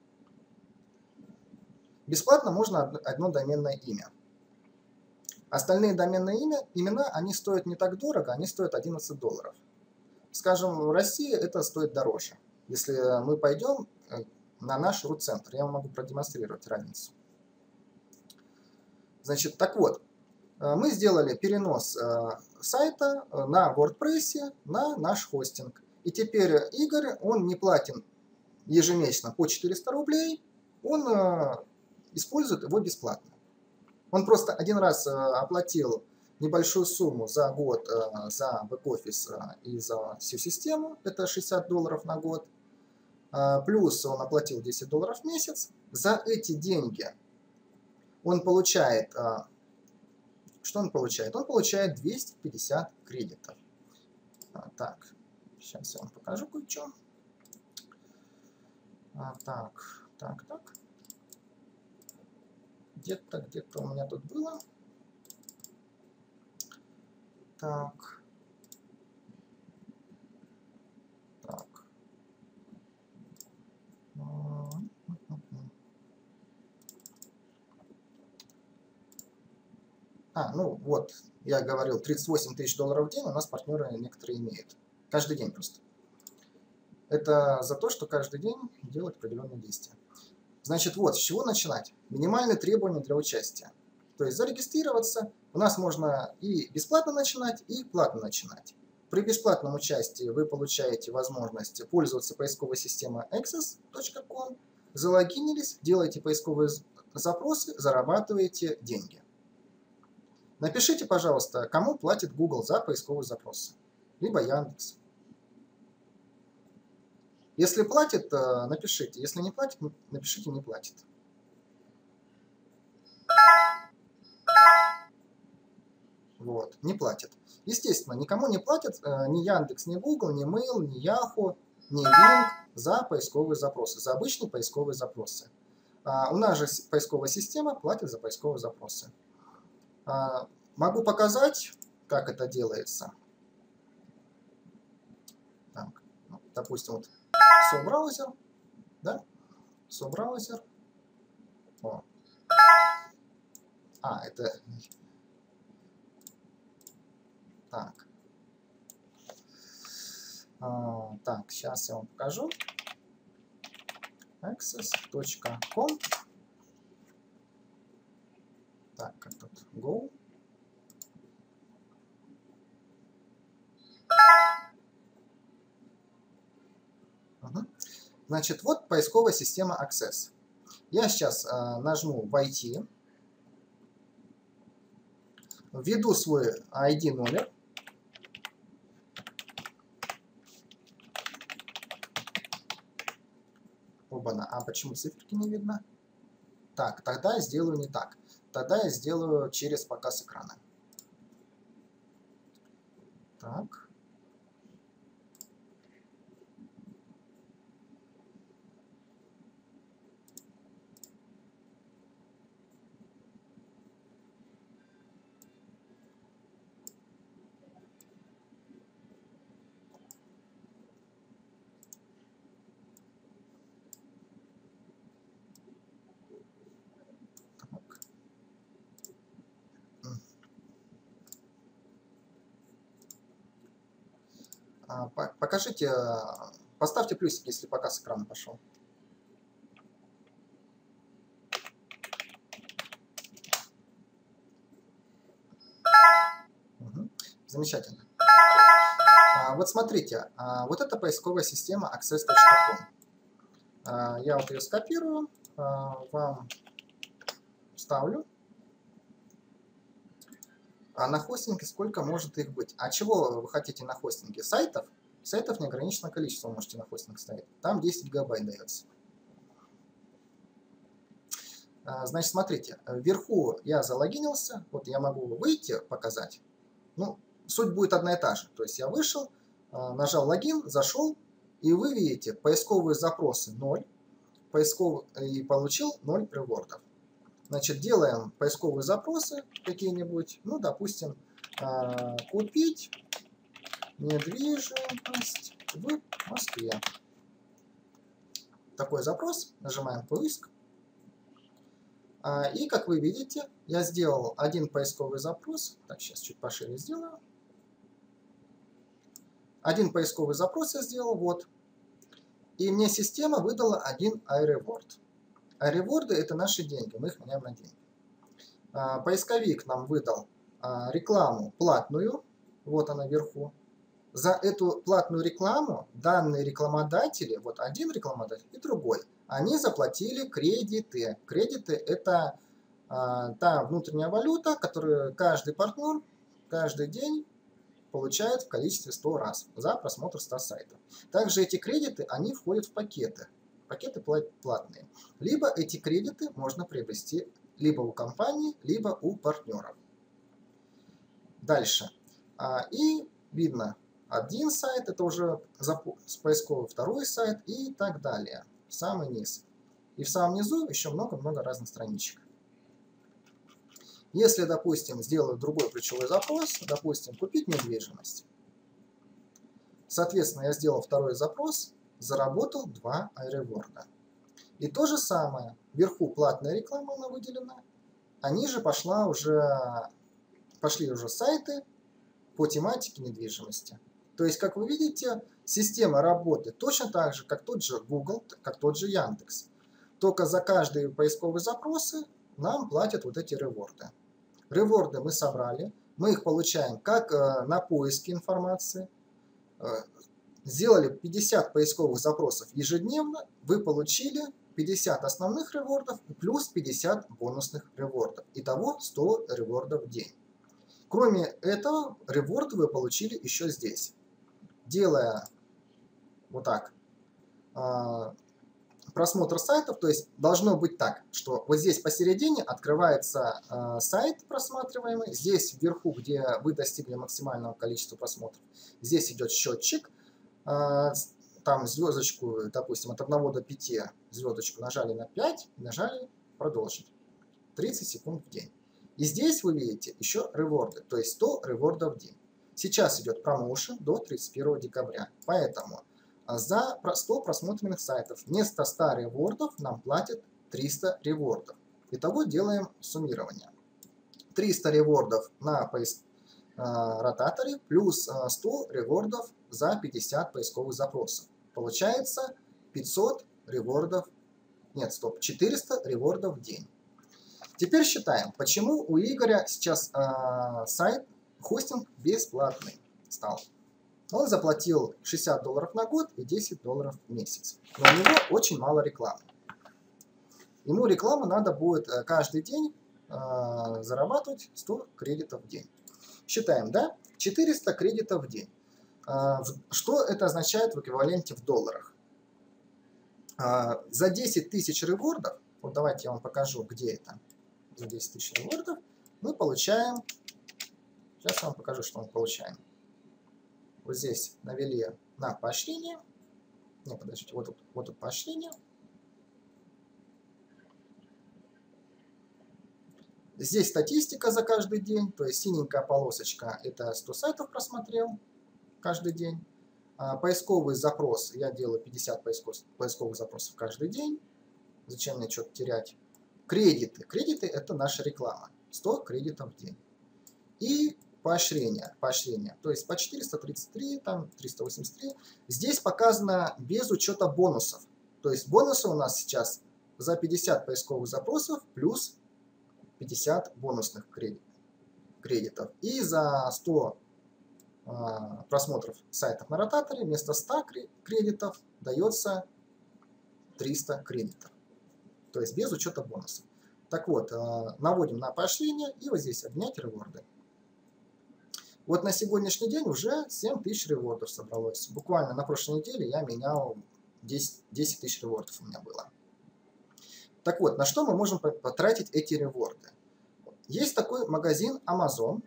A: Бесплатно можно одно доменное имя. Остальные доменные имена, они стоят не так дорого, они стоят $11. Скажем, в России это стоит дороже. Если мы пойдем на наш root-центр, я вам могу продемонстрировать разницу. Значит, так вот, мы сделали перенос сайта на WordPress на наш хостинг. И теперь Игорь, он не платит ежемесячно по 400 рублей, он использует его бесплатно. Он просто один раз оплатил небольшую сумму за год за бэк-офис и за всю систему, это $60 на год. Плюс он оплатил $10 в месяц. За эти деньги он получает... Что он получает? Он получает 250 кредитов. Так, сейчас я вам покажу кое-что. Так. Где-то у меня тут было. Так. Ну вот, я говорил, $38 тысяч в день у нас партнеры некоторые имеют. Каждый день просто. Это за то, что каждый день делать определенные действия. Значит, вот, с чего начинать? Минимальные требования для участия. То есть зарегистрироваться у нас можно и бесплатно начинать, и платно начинать. При бесплатном участии вы получаете возможность пользоваться поисковой системой access.com, залогинились, делаете поисковые запросы, зарабатываете деньги. Напишите, пожалуйста, кому платит Google за поисковые запросы, либо Яндекс. Если платит, напишите. Если не платит, напишите «не платит». Вот, не платит. Естественно, никому не платят ни Яндекс, ни Google, ни Mail, ни Yahoo, ни Bing за поисковые запросы, за обычные поисковые запросы. У нас же поисковая система платит за поисковые запросы. Могу показать, как это делается. Так, ну, допустим, вот со-браузер, да? Со-браузер. Это... Так. Так, сейчас я вам покажу. access.com. Так, как тут? Go. Значит, вот поисковая система Access. Я сейчас нажму «Войти», введу свой ID-номер. Оба-на. А почему циферки не видно? Так, тогда я сделаю не так. Тогда я сделаю через показ экрана. Так. Покажите, поставьте плюсик, если показ экрана пошел. Замечательно. Вот смотрите, вот это поисковая система access.com. Я вот ее скопирую, вам вставлю. А на хостинге сколько может их быть? А чего вы хотите на хостинге? Сайтов? Сайтов неограниченное количество вы можете на хостинг ставить. Там 10 гигабайт дается. Значит, смотрите, вверху я залогинился. Вот я могу выйти, показать. Ну, суть будет одна и та же. То есть я вышел, нажал логин, зашел, и вы видите поисковые запросы 0, и получил 0 ревордов. Значит, делаем поисковые запросы какие-нибудь. Ну, допустим, купить недвижимость в Москве. Такой запрос. Нажимаем поиск. И, как вы видите, я сделал один поисковый запрос. Так, сейчас чуть пошире сделаю. Один поисковый запрос я сделал, вот. И мне система выдала один iReward. А реворды — это наши деньги, мы их меняем на деньги. Поисковик нам выдал рекламу платную, вот она вверху. За эту платную рекламу данные рекламодатели, вот один рекламодатель и другой, они заплатили кредиты. Кредиты — это та внутренняя валюта, которую каждый партнер каждый день получает в количестве 100 раз за просмотр 100 сайтов. Также эти кредиты, они входят в пакеты. Пакеты платные. Либо эти кредиты можно приобрести либо у компании, либо у партнеров. Дальше. И видно один сайт, это уже с поискового, второй сайт и так далее. Самый низ. И в самом низу еще много-много разных страничек. Если, допустим, сделаю другой ключевой запрос, допустим, купить недвижимость. Соответственно, я сделал второй запрос, заработал 2 iReward. И то же самое. Вверху платная реклама она выделена, а ниже пошли уже сайты по тематике недвижимости. То есть, как вы видите, система работает точно так же, как тот же Google, как тот же Яндекс. Только за каждые поисковые запросы нам платят вот эти реворды. Реворды мы собрали, мы их получаем как на поиске информации. Сделали 50 поисковых запросов ежедневно, вы получили 50 основных ревордов плюс 50 бонусных ревордов. Итого 100 ревордов в день. Кроме этого, реворд вы получили еще здесь. Делая вот так просмотр сайтов, то есть должно быть так, что вот здесь посередине открывается сайт просматриваемый, здесь вверху, где вы достигли максимального количества просмотров, здесь идет счетчик, там звездочку, допустим, от 1 до 5 звездочку нажали на 5, нажали продолжить. 30 секунд в день. И здесь вы видите еще реворды, то есть 100 ревордов в день. Сейчас идет промоушен до 31 декабря, поэтому за 100 просмотренных сайтов вместо 100 ревордов нам платят 300 ревордов. Итого делаем суммирование. 300 ревордов на ротаторе плюс 100 ревордов за 50 поисковых запросов. Получается 500 ревордов, нет, стоп, 400 ревордов в день. Теперь считаем, почему у Игоря сейчас сайт, хостинг бесплатный стал. Он заплатил $60 на год и $10 в месяц. Но у него очень мало рекламы. Ему рекламу надо будет каждый день зарабатывать 100 кредитов в день. Считаем, да? 400 кредитов в день. Что это означает в эквиваленте в долларах? За 10 тысяч ревордов, вот давайте я вам покажу, где это. За 10 тысяч ревордов мы получаем, сейчас я вам покажу, что мы получаем. Вот здесь навели на поощрение. Не, подождите, вот тут поощрение. Здесь статистика за каждый день, то есть синенькая полосочка – это 100 сайтов просмотрел каждый день. Поисковый запрос, я делаю 50 поисковых запросов каждый день. Зачем мне что-то терять? Кредиты. Кредиты – это наша реклама. 100 кредитов в день. И поощрение. То есть по 433, там 383. Здесь показано без учета бонусов. То есть бонусы у нас сейчас за 50 поисковых запросов плюс 50 бонусных кредитов. И за 100 просмотров сайтов на ротаторе вместо 100 кредитов дается 300 кредитов. То есть без учета бонусов. Так вот, наводим на поощрение и вот здесь обменять реворды. Вот на сегодняшний день уже 7000 ревордов собралось. Буквально на прошлой неделе я менял 10 тысяч ревордов у меня было. Так вот, на что мы можем потратить эти реворды? Есть такой магазин Amazon.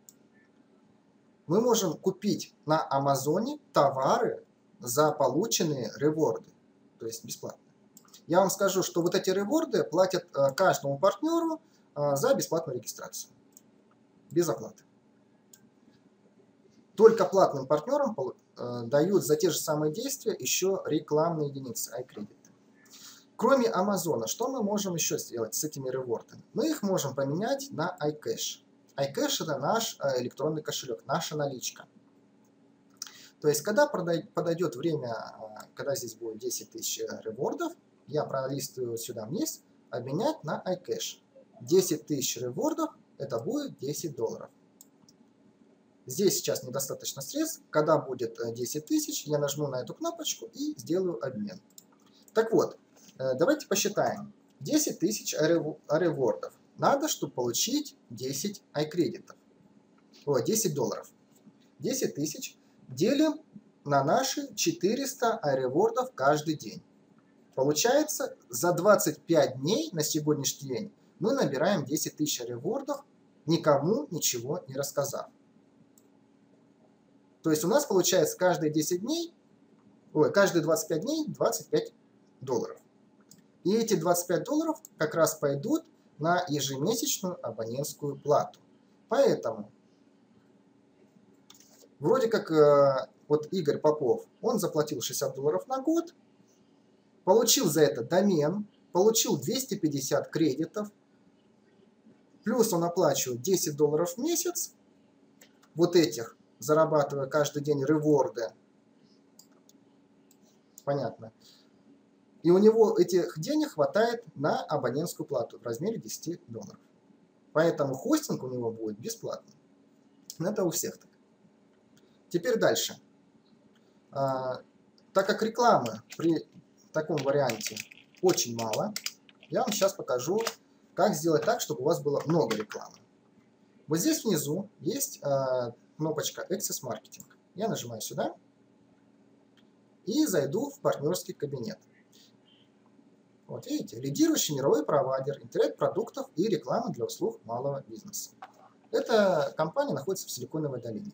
A: Мы можем купить на Амазоне товары за полученные реворды. То есть бесплатно. Я вам скажу, что вот эти реворды платят каждому партнеру за бесплатную регистрацию. Без оплаты. Только платным партнерам дают за те же самые действия еще рекламные единицы, iCredit. Кроме Амазона, что мы можем еще сделать с этими ревордами? Мы их можем поменять на iCash. iCash – это наш электронный кошелек, наша наличка. То есть, когда подойдет время, когда здесь будет 10 тысяч ревордов, я пролистываю сюда вниз, обменять на iCash. 10 тысяч ревордов – это будет $10. Здесь сейчас недостаточно средств. Когда будет 10 тысяч, я нажму на эту кнопочку и сделаю обмен. Так вот, давайте посчитаем. 10 тысяч ревордов. Надо, чтобы получить 10 iCredit'ов. О, $10. 10 тысяч делим на наши 400 ревордов каждый день. Получается, за 25 дней на сегодняшний день мы набираем 10 тысяч ревордов, никому ничего не рассказав. То есть у нас получается каждые 10 дней, каждые 25 дней $25. И эти $25 как раз пойдут на ежемесячную абонентскую плату. Поэтому, вроде как, вот Игорь Попов, он заплатил $60 на год, получил за это домен, получил 250 кредитов, плюс он оплачивает $10 в месяц, вот этих, зарабатывая каждый день реворды. Понятно. И у него этих денег хватает на абонентскую плату в размере $10. Поэтому хостинг у него будет бесплатный. Это у всех так. Теперь дальше. Так как рекламы при таком варианте очень мало, я вам сейчас покажу, как сделать так, чтобы у вас было много рекламы. Вот здесь внизу есть кнопочка Access Marketing. Я нажимаю сюда и зайду в партнерский кабинет. Вот видите, лидирующий мировой провайдер интернет-продуктов и рекламы для услуг малого бизнеса. Эта компания находится в Силиконовой долине.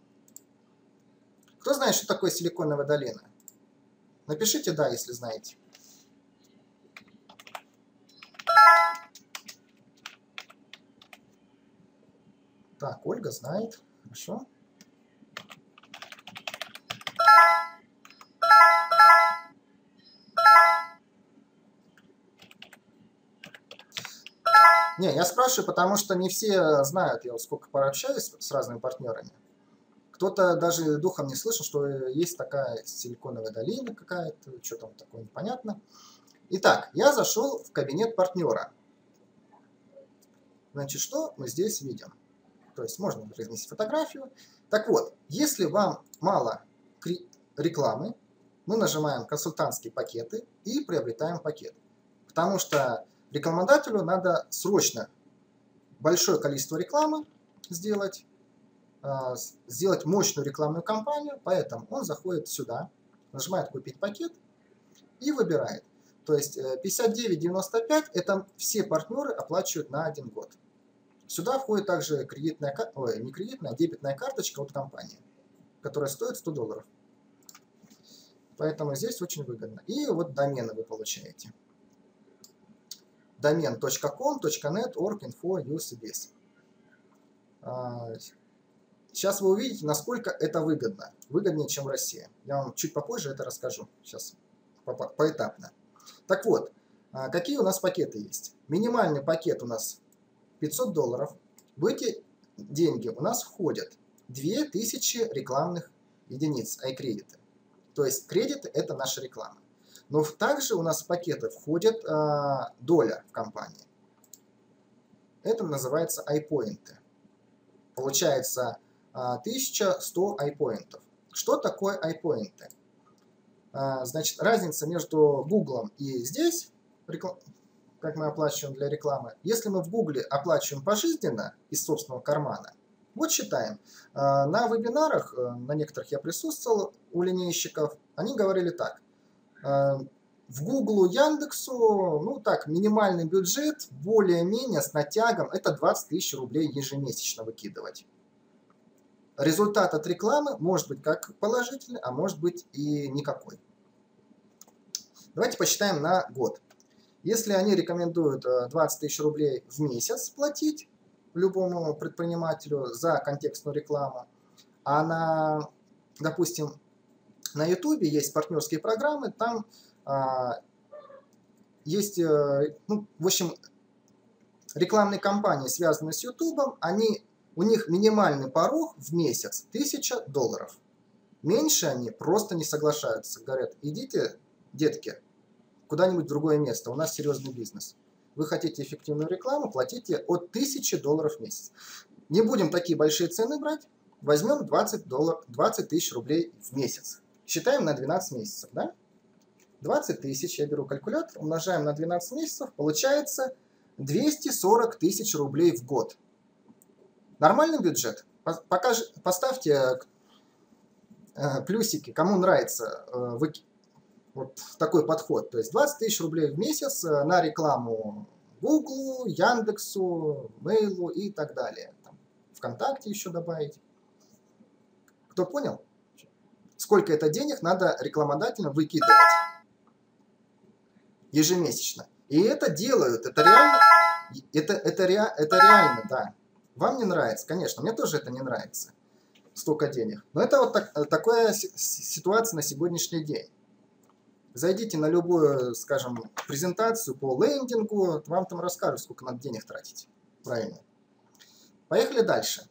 A: Кто знает, что такое Силиконовая долина? Напишите «да», если знаете. Так, Ольга знает. Хорошо. Не, я спрашиваю, потому что не все знают, я вот сколько пообщаюсь с разными партнерами. Кто-то даже духом не слышал, что есть такая Силиконовая долина какая-то, что там такое непонятно. Итак, я зашел в кабинет партнера. Значит, что мы здесь видим? То есть можно разместить фотографию. Так вот, если вам мало рекламы, мы нажимаем «Консультантские пакеты» и приобретаем пакет. Потому что рекламодателю надо срочно большое количество рекламы сделать мощную рекламную кампанию, поэтому он заходит сюда, нажимает «Купить пакет» и выбирает. То есть 59,95 это все партнеры оплачивают на 1 год. Сюда входит также кредитная, не кредитная, а дебетная карточка от компании, которая стоит $100. Поэтому здесь очень выгодно. И вот домены вы получаете. Домен .com, .net, .org, .info, .us и .biz. Сейчас вы увидите, насколько это выгодно. Выгоднее, чем в России. Я вам чуть попозже это расскажу. Сейчас поэтапно. Так вот, какие у нас пакеты есть? Минимальный пакет у нас $500. В эти деньги у нас входят 2000 рекламных единиц, iCredit. То есть кредиты это наша реклама. Но также у нас в пакеты входит доля в компании. Это называется iPoint. Получается 1100 iPoint. Что такое iPoint? Значит, разница между Google и здесь, как мы оплачиваем для рекламы. Если мы в Google оплачиваем пожизненно из собственного кармана, вот считаем. На вебинарах, на некоторых я присутствовал у линейщиков, они говорили так. В Google, Яндексу, ну так, минимальный бюджет, более-менее с натягом, это 20 000 рублей ежемесячно выкидывать. Результат от рекламы может быть как положительный, а может быть и никакой. Давайте посчитаем на год. Если они рекомендуют 20 000 рублей в месяц платить любому предпринимателю за контекстную рекламу, а на, допустим, на YouTube есть партнерские программы, там есть, ну, в общем, рекламные кампании, связанные с YouTube, у них минимальный порог в месяц $1000. Меньше они просто не соглашаются. Говорят, идите, детки, куда-нибудь в другое место, у нас серьезный бизнес. Вы хотите эффективную рекламу, платите от $1000 в месяц. Не будем такие большие цены брать, возьмем 20 000 рублей в месяц. Считаем на 12 месяцев, да? 20 000, я беру калькулятор, умножаем на 12 месяцев, получается 240 000 рублей в год. Нормальный бюджет? Поставьте плюсики, кому нравится вот такой подход. То есть 20 000 рублей в месяц на рекламу Google, Яндексу, Mail и так далее. Там, ВКонтакте еще добавить. Кто понял? Сколько это денег надо рекламодателям выкидывать ежемесячно. И это делают, это реально, это реально, да. Вам не нравится, конечно, мне тоже это не нравится, столько денег. Но это вот такая ситуация на сегодняшний день. Зайдите на любую, скажем, презентацию по лендингу, вам там расскажут, сколько надо денег тратить. Правильно. Поехали дальше.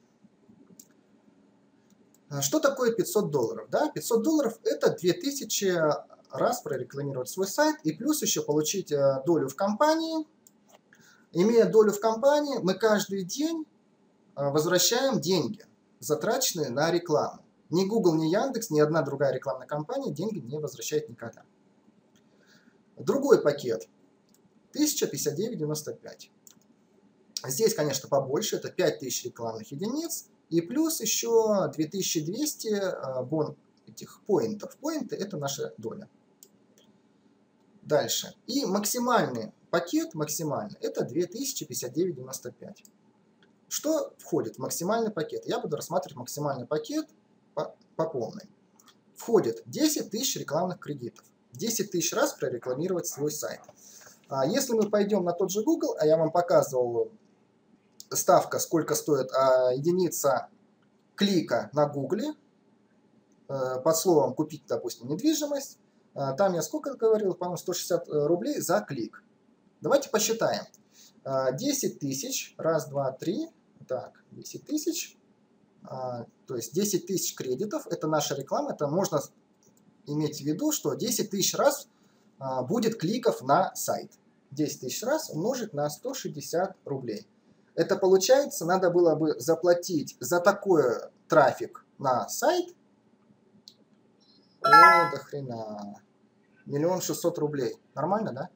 A: Что такое $500? Да? $500 это 2000 раз прорекламировать свой сайт и плюс еще получить долю в компании. Имея долю в компании, мы каждый день возвращаем деньги, затраченные на рекламу. Ни Google, ни Яндекс, ни одна другая рекламная компания деньги не возвращает никогда. Другой пакет 1059,95. Здесь, конечно, побольше, это 5000 рекламных единиц, и плюс еще 2200 этих поинтов. Поинты – это наша доля. Дальше. И максимальный пакет, это 2059,95. Что входит в максимальный пакет? Я буду рассматривать максимальный пакет по полной. Входит 10 тысяч рекламных кредитов. 10 тысяч раз прорекламировать свой сайт. Если мы пойдем на тот же Google, а я вам показывал ставка, сколько стоит единица клика на Google, под словом «купить», допустим, недвижимость, там я сколько говорил, по-моему, 160 рублей за клик. Давайте посчитаем. 10 тысяч, раз, два, три, так, 10 тысяч, то есть 10 тысяч кредитов, это наша реклама, это можно иметь в виду, что 10 тысяч раз будет кликов на сайт. 10 тысяч раз умножить на 160 рублей. Это получается, надо было бы заплатить за такой трафик на сайт, о, до хрена, 1 600 000 рублей. Нормально, да?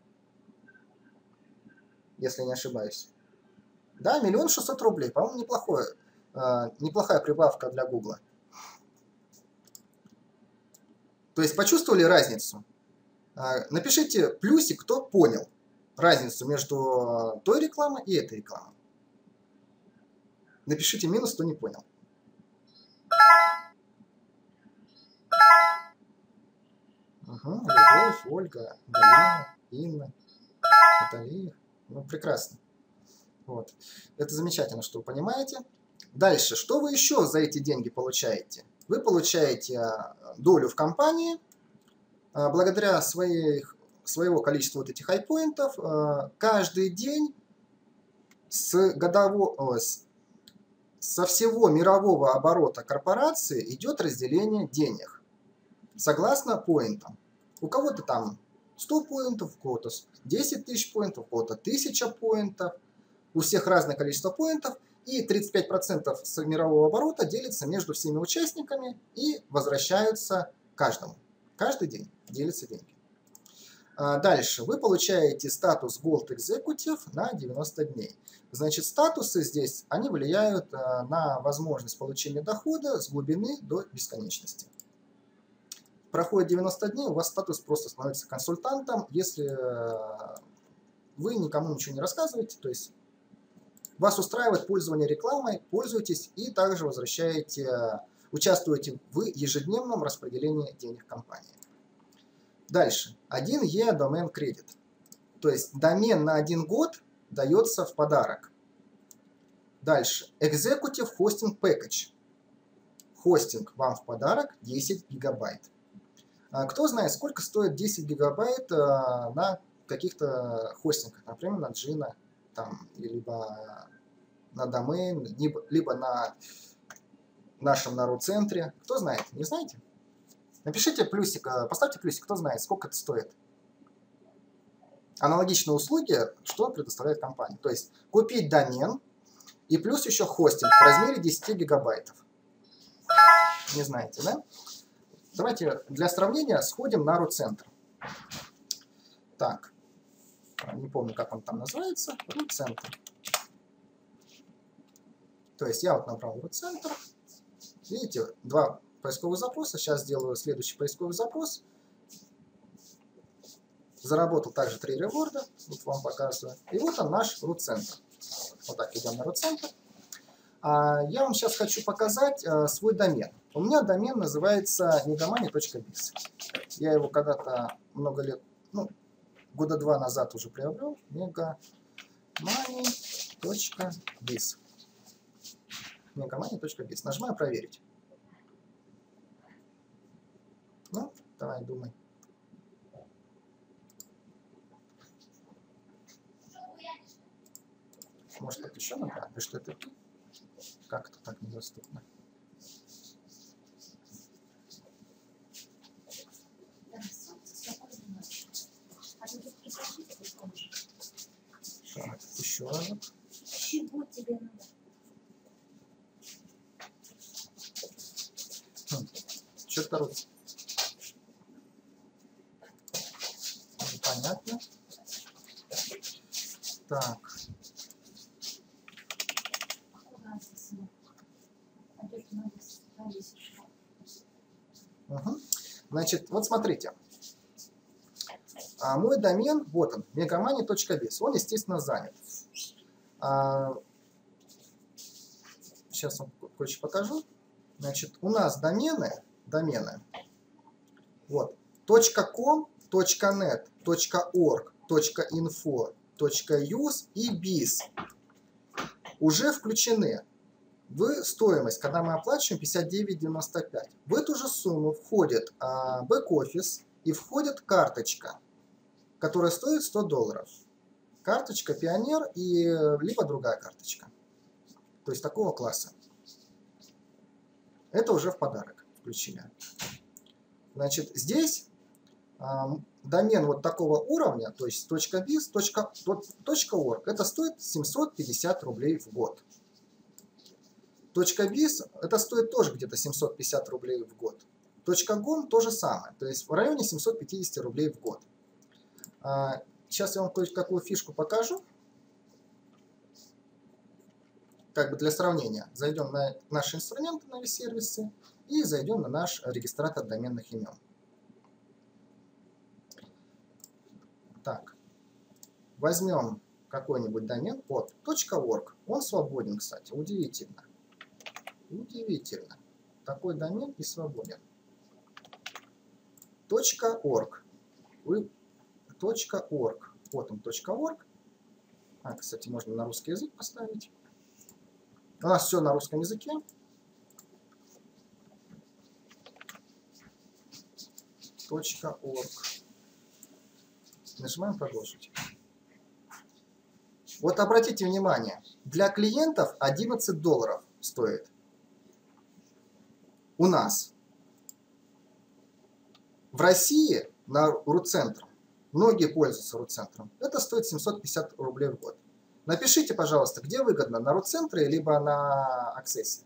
A: Если не ошибаюсь. Да, 1 600 000 рублей. По-моему, неплохая прибавка для Гугла. То есть почувствовали разницу? Напишите плюсик, кто понял разницу между той рекламой и этой рекламой. Напишите минус, кто не понял. Угу, Любовь, Ольга, Галина, Инна, Наталья. Ну, прекрасно. Вот. Это замечательно, что вы понимаете. Дальше, что вы еще за эти деньги получаете? Вы получаете долю в компании. Благодаря своего количества вот этих хайпоинтов, каждый день со всего мирового оборота корпорации идет разделение денег. Согласно поинтам. У кого-то там 100 поинтов, у кого-то 10 тысяч поинтов, у кого-то 1000 поинтов. У всех разное количество поинтов. И 35% с мирового оборота делится между всеми участниками и возвращаются каждому. Каждый день делятся деньги. Дальше. Вы получаете статус Gold Executive на 90 дней. Значит, статусы здесь, они влияют на возможность получения дохода с глубины до бесконечности. Проходит 90 дней, у вас статус просто становится консультантом, если вы никому ничего не рассказываете, то есть вас устраивает пользование рекламой, пользуйтесь и также участвуете в ежедневном распределении денег компании. Дальше. 1Е домен кредит. То есть домен на 1 год дается в подарок. Дальше. Executive Hosting Package. Хостинг вам в подарок 10 гигабайт. Кто знает, сколько стоит 10 гигабайт на каких-то хостингах, например, на Джина, там, либо на Domain, либо на нашем народ-центре. Кто знает? Не знаете? Напишите плюсик, поставьте плюсик, кто знает, сколько это стоит. Аналогичные услуги, что предоставляет компания. То есть купить домен и плюс еще хостинг в размере 10 гигабайтов. Не знаете, да? Давайте для сравнения сходим на RootCenter. Так, не помню, как он там называется. RootCenter. То есть я вот набрал RootCenter. Видите, 2 поисковых запроса. Сейчас сделаю следующий поисковый запрос. Заработал также 3 реворда. Вот вам показываю. И вот он наш RootCenter. Вот так идем на RootCenter. Я вам сейчас хочу показать свой домен. У меня домен называется megamani.biz. Я его когда-то много лет, года 2 назад уже приобрел. megamani.biz. megamani.biz. Нажимаю проверить. Ну, давай, думай. Может, так еще набрать? Да что это? Как-то так недоступно. Так, еще разок.
E: Чего тебе надо?
A: Что-то рот. Непонятно. Так. Угу. Значит, вот смотрите. Мой домен, вот он, megamani.biz. Он, естественно, занят. Сейчас вам кое-что покажу. Значит, у нас домены, вот, .com, .net, .org, .info, .use и biz уже включены в стоимость, когда мы оплачиваем 59,95. В эту же сумму входит бэк-офис и входит карточка, которая стоит $100. Карточка Пионер и либо другая карточка. То есть такого класса. Это уже в подарок включили. Значит, здесь домен вот такого уровня, то есть .biz, .org, это стоит 750 рублей в год. .biz это стоит тоже где-то 750 рублей в год. .com то же самое, то есть в районе 750 рублей в год. Сейчас я вам кое-какую фишку покажу. Как бы для сравнения. Зайдем на наши инструменты, на сервисы и зайдем на наш регистратор доменных имен. Так, возьмем какой-нибудь домен. Вот, .org. Он свободен, кстати. Удивительно. Удивительно. Такой домен и свободен. .org. .org. Вот он, .org. Кстати, можно на русский язык поставить. У нас все на русском языке. .org. Нажимаем продолжить. Вот обратите внимание, для клиентов $11 стоит. У нас. В России на РУ-центр, многие пользуются РУ-центром, это стоит 750 рублей в год. Напишите, пожалуйста, где выгодно, на РУ-центре либо на Аксессе.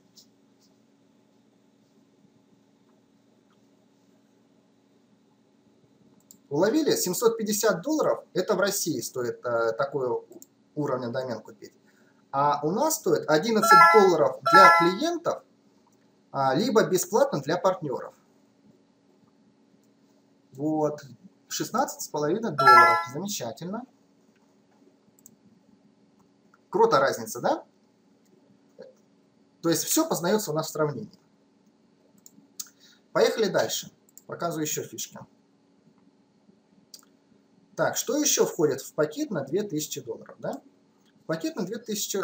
A: Уловили? $750 это в России стоит такой уровня домен купить. А у нас стоит $11 для клиентов, либо бесплатно для партнеров. Вот. $16,5. Замечательно. Круто разница, да? То есть все познается у нас в сравнении. Поехали дальше. Показываю еще фишки. Так, что еще входит в пакет на $2000, да? Пакет на 2000...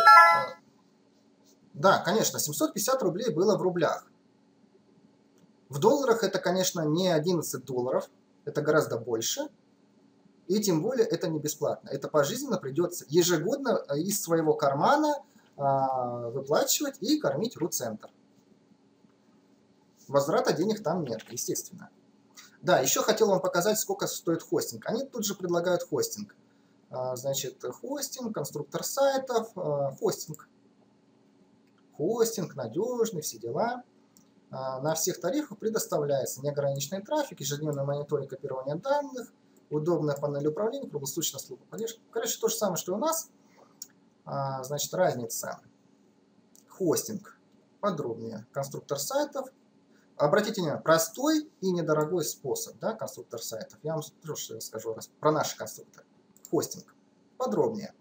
A: Да, конечно, 750 рублей было в рублях. В долларах это, конечно, не $11, это гораздо больше. И тем более это не бесплатно. Это пожизненно придется ежегодно из своего кармана выплачивать и кормить РУ-центр. Возврата денег там нет, естественно. Да, еще хотел вам показать, сколько стоит хостинг. Они тут же предлагают хостинг. Значит, хостинг, конструктор сайтов, хостинг. Хостинг, надежный, все дела. На всех тарифах предоставляется неограниченный трафик, ежедневный мониторинг копирования данных, удобная панель управления, круглосуточная служба поддержки. Короче, то же самое, что и у нас. Значит, разница. Хостинг. Подробнее. Конструктор сайтов. Обратите внимание, простой и недорогой способ, да, конструктор сайтов. Я вам тоже расскажу про наши конструкторы. Хостинг. Подробнее.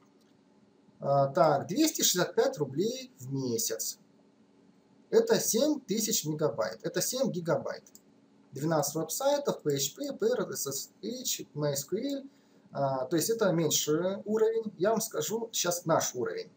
A: Так, 265 рублей в месяц. Это 7000 мегабайт. Это 7 гигабайт. 12 веб-сайтов, PHP, PR, SSH, MySQL. То есть это меньший уровень. Я вам скажу сейчас наш уровень.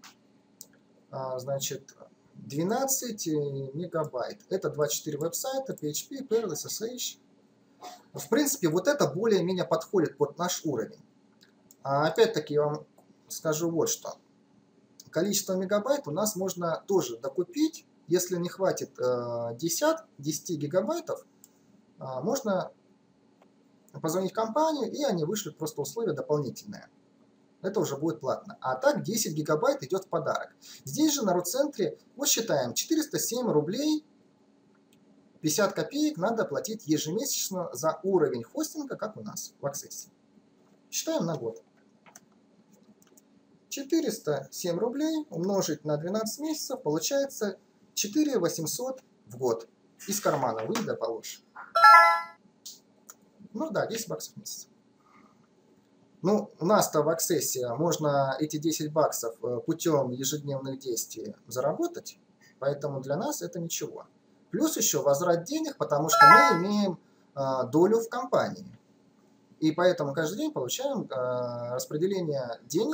A: Значит, 12 мегабайт. Это 24 веб-сайта, PHP, PR, SSH. В принципе, вот это более-менее подходит под наш уровень. Опять-таки, я вам скажу вот что. Количество мегабайт у нас можно тоже докупить. Если не хватит 10 гигабайтов, можно позвонить в компанию, и они вышлют просто условия дополнительные. Это уже будет платно. А так 10 гигабайт идет в подарок. Здесь же на РУ-центре, вот считаем, 407 рублей 50 копеек надо платить ежемесячно за уровень хостинга, как у нас в Аксессе. Считаем на год. 407 рублей умножить на 12 месяцев получается 4800 в год. из кармана выйди да положь. Ну да, 10 баксов в месяц. Ну, у нас-то в Access можно эти 10 баксов путем ежедневных действий заработать, поэтому для нас это ничего. Плюс еще возврат денег, потому что мы имеем долю в компании. И поэтому каждый день получаем распределение денег.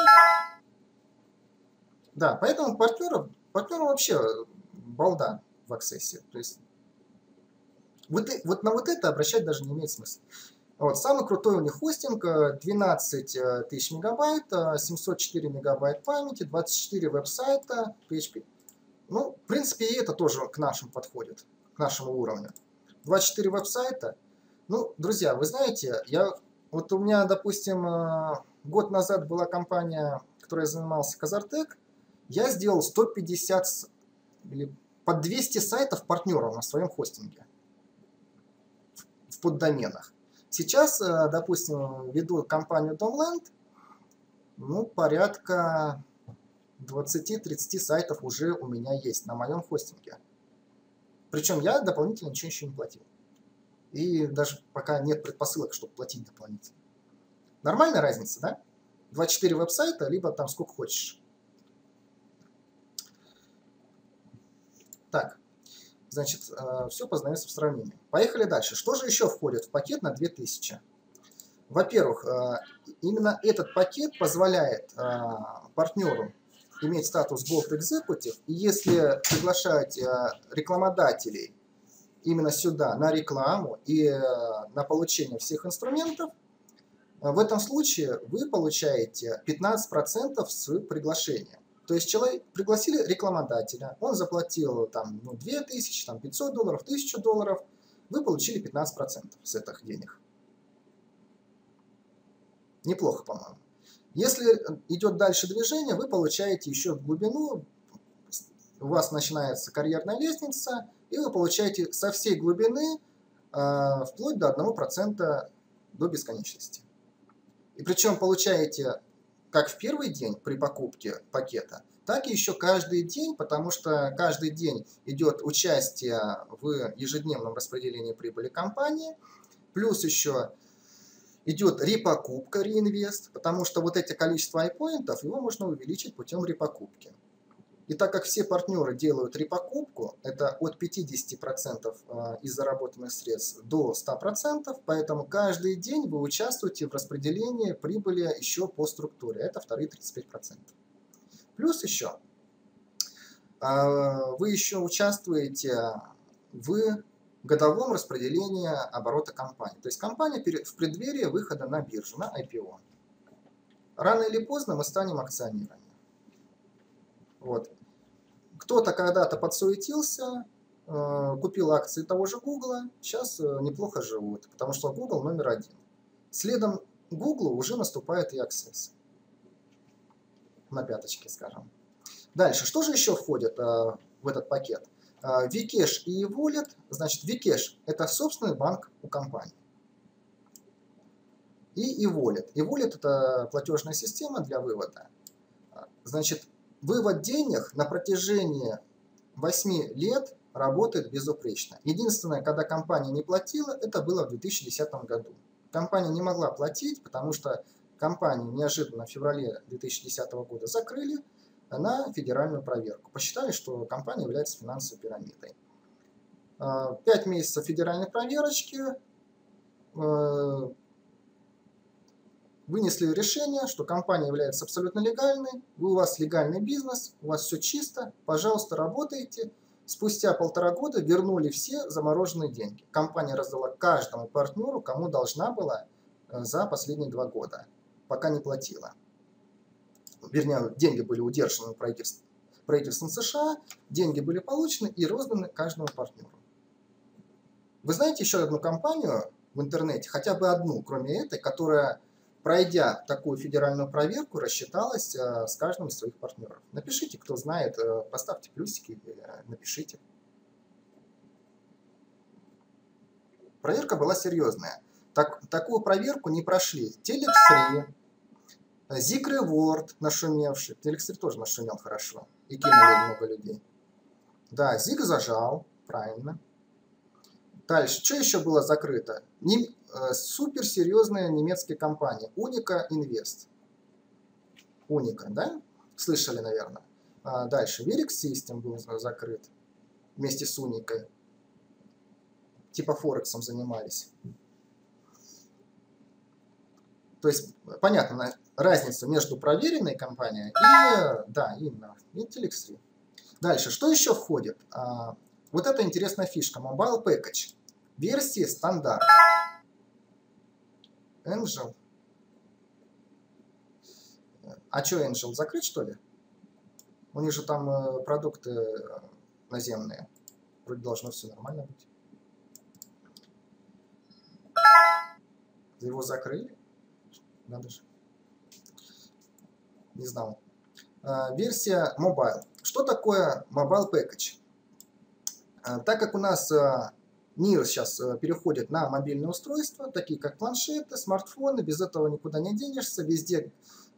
A: Да, поэтому партнеру вообще балда в Access. То есть вот на вот это обращать даже не имеет смысла. Вот, самый крутой у них хостинг, 12 тысяч мегабайт, 704 мегабайт памяти, 24 веб-сайта, PHP. Ну, в принципе, и это тоже к нашему подходит, к нашему уровню. 24 веб-сайта. Ну, друзья, вы знаете, вот у меня, допустим, год назад была компания, которой занимался Казартек, я сделал 150 или под 200 сайтов партнеров на своем хостинге в поддоменах. Сейчас, допустим, веду компанию Domland, ну, порядка 20-30 сайтов уже у меня есть на моем хостинге. Причем я дополнительно ничего еще не платил. И даже пока нет предпосылок, чтобы платить дополнительно. Нормальная разница, да? 24 веб-сайта, либо там сколько хочешь. Так. Значит, все познается в сравнении. Поехали дальше. Что же еще входит в пакет на 2000? Во-первых, именно этот пакет позволяет партнеру иметь статус Gold Executive. И если приглашать рекламодателей именно сюда на рекламу и на получение всех инструментов, в этом случае вы получаете 15% с приглашения. То есть человек пригласили рекламодателя, он заплатил там, ну, 2000, там, $500, $1000, вы получили 15% с этих денег. Неплохо, по-моему. Если идет дальше движение, вы получаете еще глубину, у вас начинается карьерная лестница, и вы получаете со всей глубины вплоть до 1% до бесконечности. И причем получаете как в первый день при покупке пакета, так и еще каждый день, потому что каждый день идет участие в ежедневном распределении прибыли компании, плюс еще идет репокупка, реинвест, потому что вот эти количество айпоинтов, его можно увеличить путем репокупки. И так как все партнеры делают репокупку, это от 50% из заработанных средств до 100%, поэтому каждый день вы участвуете в распределении прибыли еще по структуре. Это вторые 35%. Плюс еще вы еще участвуете в годовом распределении оборота компании. То есть компания в преддверии выхода на биржу, на IPO. Рано или поздно мы станем акционерами. Вот. Кто-то когда-то подсуетился, купил акции того же Гугла, сейчас неплохо живут, потому что Google номер один. Следом Гуглу уже наступает и Access. На пяточке, скажем. Дальше, что же еще входит в этот пакет? Vcash и eWallet. Значит, Vcash – это собственный банк у компании. И eWallet. eWallet – это платежная система для вывода. Значит, вывод денег на протяжении 8 лет работает безупречно. Единственное, когда компания не платила, это было в 2010 году. Компания не могла платить, потому что компанию неожиданно в феврале 2010 года закрыли на федеральную проверку. Посчитали, что компания является финансовой пирамидой. 5 месяцев федеральной проверочки, вынесли решение, что компания является абсолютно легальной, у вас легальный бизнес, у вас все чисто, пожалуйста, работайте. Спустя 1,5 года вернули все замороженные деньги. Компания раздала каждому партнеру, кому должна была за последние 2 года, пока не платила. Вернее, деньги были удержаны правительством США, деньги были получены и розданы каждому партнеру. Вы знаете еще одну компанию в интернете, хотя бы одну, кроме этой, которая, пройдя такую федеральную проверку, рассчиталась с каждым из своих партнеров? Напишите, кто знает, поставьте плюсики, напишите. Проверка была серьезная. Такую проверку не прошли Telex3, ZigReward нашумевший. Telex3 тоже нашумел хорошо. И кинули много людей. Да, Zig зажал, правильно. Дальше, что еще было закрыто? Суперсерьезная немецкая компания Unica Invest. Unica, да? Слышали, наверное. Дальше, Verix System был закрыт вместе с Уникой. Типа Форексом занимались. То есть, понятно, разница между проверенной компанией и, да, именно, Intelix3. Дальше, что еще входит? Вот это интересная фишка. Mobile Package. Версии стандарт. Angel. А что Angel, закрыть, что ли? У них же там продукты наземные. Вроде должно все нормально быть. Его закрыли? Надо же. Не знал. Версия Mobile. Что такое Mobile Package? Так как у нас мир сейчас переходит на мобильные устройства, такие как планшеты, смартфоны, без этого никуда не денешься, везде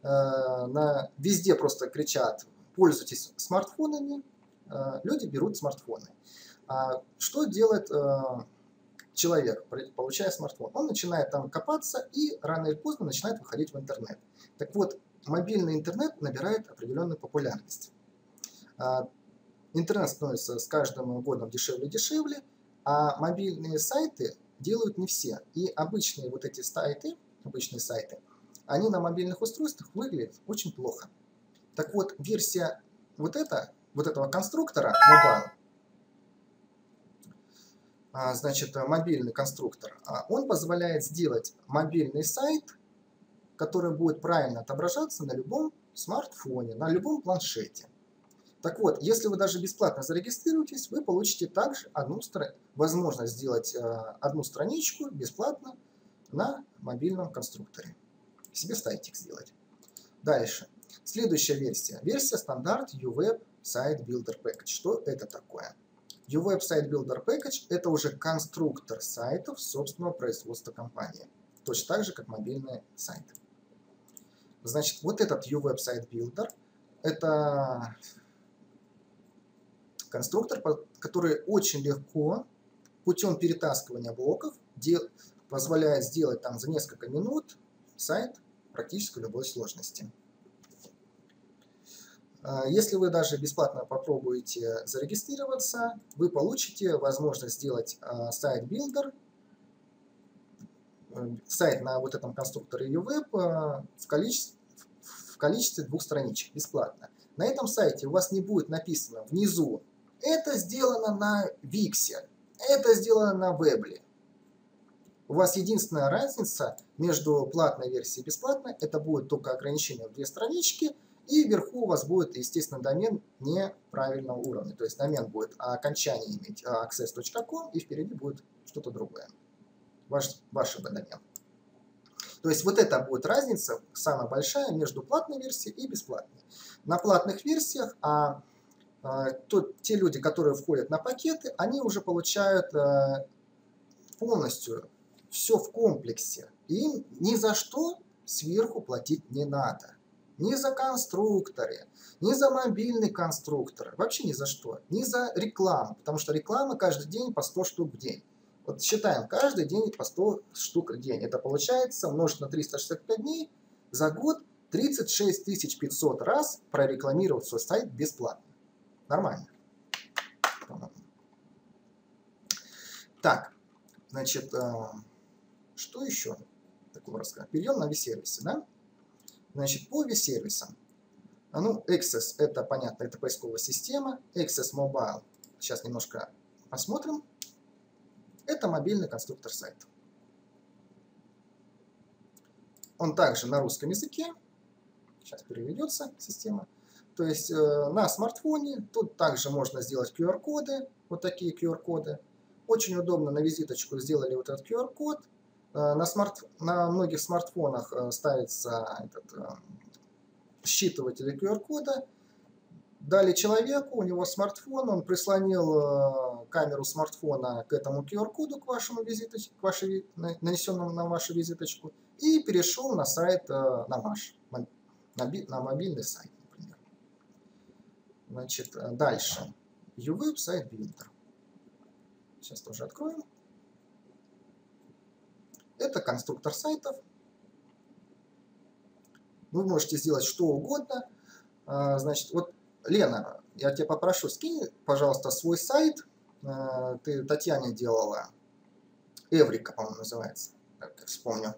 A: просто кричат: пользуйтесь смартфонами, люди берут смартфоны. Что делает человек, получая смартфон? Он начинает там копаться и рано или поздно начинает выходить в интернет. Так вот, мобильный интернет набирает определенную популярность. Интернет становится с каждым годом дешевле и дешевле, а мобильные сайты делают не все. И обычные вот эти сайты, они на мобильных устройствах выглядят очень плохо. Так вот, версия вот этого конструктора Mobile, значит, мобильный конструктор, он позволяет сделать мобильный сайт, который будет правильно отображаться на любом смартфоне, на любом планшете. Так вот, если вы даже бесплатно зарегистрируетесь, вы получите также возможность сделать одну страничку бесплатно на мобильном конструкторе. Себе сайтик сделать. Дальше. Следующая версия. Версия стандарт UWeb Site Builder Package. Что это такое? UWeb Site Builder Package — это уже конструктор сайтов собственного производства компании. Точно так же, как мобильные сайты. Значит, вот этот UWeb Site Builder — это конструктор, который очень легко путем перетаскивания блоков позволяет сделать там за несколько минут сайт практически любой сложности. Если вы даже бесплатно попробуете зарегистрироваться, вы получите возможность сделать сайт-билдер, сайт на вот этом конструкторе UWeb в количестве 2 страничек бесплатно. На этом сайте у вас не будет написано внизу: это сделано на Виксе, это сделано на Weebly. У вас единственная разница между платной версией и бесплатной — это будет только ограничение в 2 странички, и вверху у вас будет, естественно, домен неправильного уровня. То есть домен будет окончание иметь access.com, и впереди будет что-то другое. Ваш домен. То есть вот это будет разница самая большая между платной версией и бесплатной. На платных версиях те люди, которые входят на пакеты, они уже получают полностью все в комплексе. И им ни за что сверху платить не надо. Ни за конструкторы, ни за мобильный конструктор, вообще ни за что. Ни за рекламу, потому что реклама каждый день по 100 штук в день. Вот считаем, каждый день по 100 штук в день. Это получается, умножить на 365 дней, за год 36 500 раз прорекламировать свой сайт бесплатно. Нормально. Так, значит, что еще такого рассказать? Перейдем на веб-сервисы, да? Значит, по веб-сервисам. Ну, Access — это, понятно, это поисковая система. Access Mobile. Сейчас немножко посмотрим. Это мобильный конструктор сайта. Он также на русском языке. Сейчас переведется система. То есть на смартфоне тут также можно сделать QR-коды. Вот такие QR-коды. Очень удобно, на визиточку сделали вот этот QR-код. На многих смартфонах ставится считыватель QR-кода. Дали человеку, у него смартфон, он прислонил камеру смартфона к этому QR-коду, к вашему нанесенному на вашу визиточку, и перешел на сайт, на мобильный сайт, например. Значит, дальше. UWeb Site Builder. Сейчас тоже откроем. Это конструктор сайтов. Вы можете сделать что угодно. Значит, вот, Лена, я тебя попрошу, скинь, пожалуйста, свой сайт. Ты Татьяне делала. Эврика, по-моему, называется. Так, как вспомню.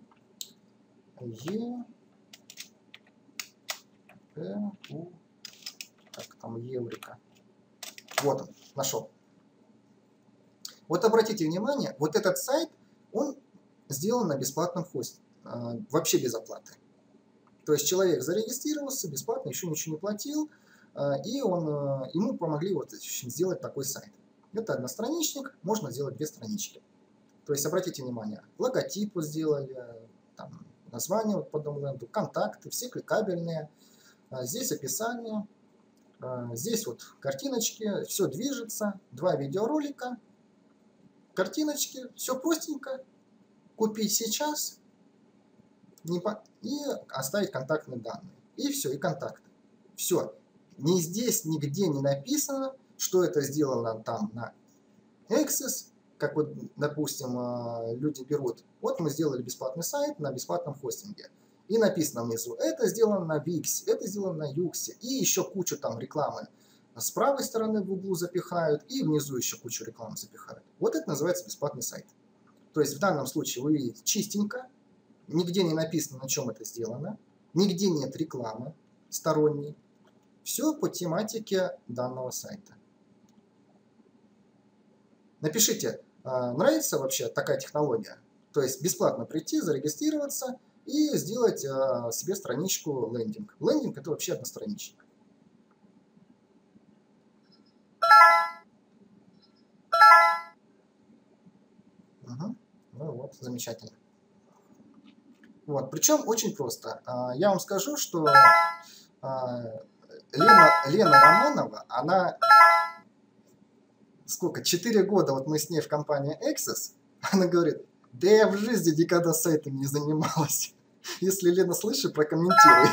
A: Как там Еврика? Вот он, нашел. Вот обратите внимание, вот этот сайт, он сделан на бесплатном хосте. Вообще без оплаты. То есть человек зарегистрировался бесплатно, еще ничего не платил, и ему помогли вот сделать такой сайт. Это одностраничник, можно сделать две странички. То есть обратите внимание, логотип вот сделали, там, название вот по домленду, контакты, все кликабельные. Здесь описание, здесь вот картиночки, все движется, 2 видеоролика, картиночки, все простенько. Купить сейчас и оставить контактные данные. И все, и контакты. Все. Ни здесь нигде не написано, что это сделано там на Access, как вот, допустим, люди берут. Вот мы сделали бесплатный сайт на бесплатном хостинге. И написано внизу, это сделано на Wix, это сделано на Юксе. И еще кучу там рекламы с правой стороны в углу запихают, и внизу еще кучу рекламы запихают. Вот это называется бесплатный сайт. То есть в данном случае вы видите чистенько, нигде не написано, на чем это сделано, нигде нет рекламы сторонней. Все по тематике данного сайта. Напишите, нравится вообще такая технология? То есть бесплатно прийти, зарегистрироваться и сделать себе страничку лендинг. Лендинг это вообще одностраничник. Угу. Ну вот, замечательно. Вот, причем очень просто. Я вам скажу, что Лена Романова, она сколько, 4 года вот мы с ней в компании Access, она говорит, да я в жизни никогда сайтами не занималась. Если Лена слышит, прокомментируй.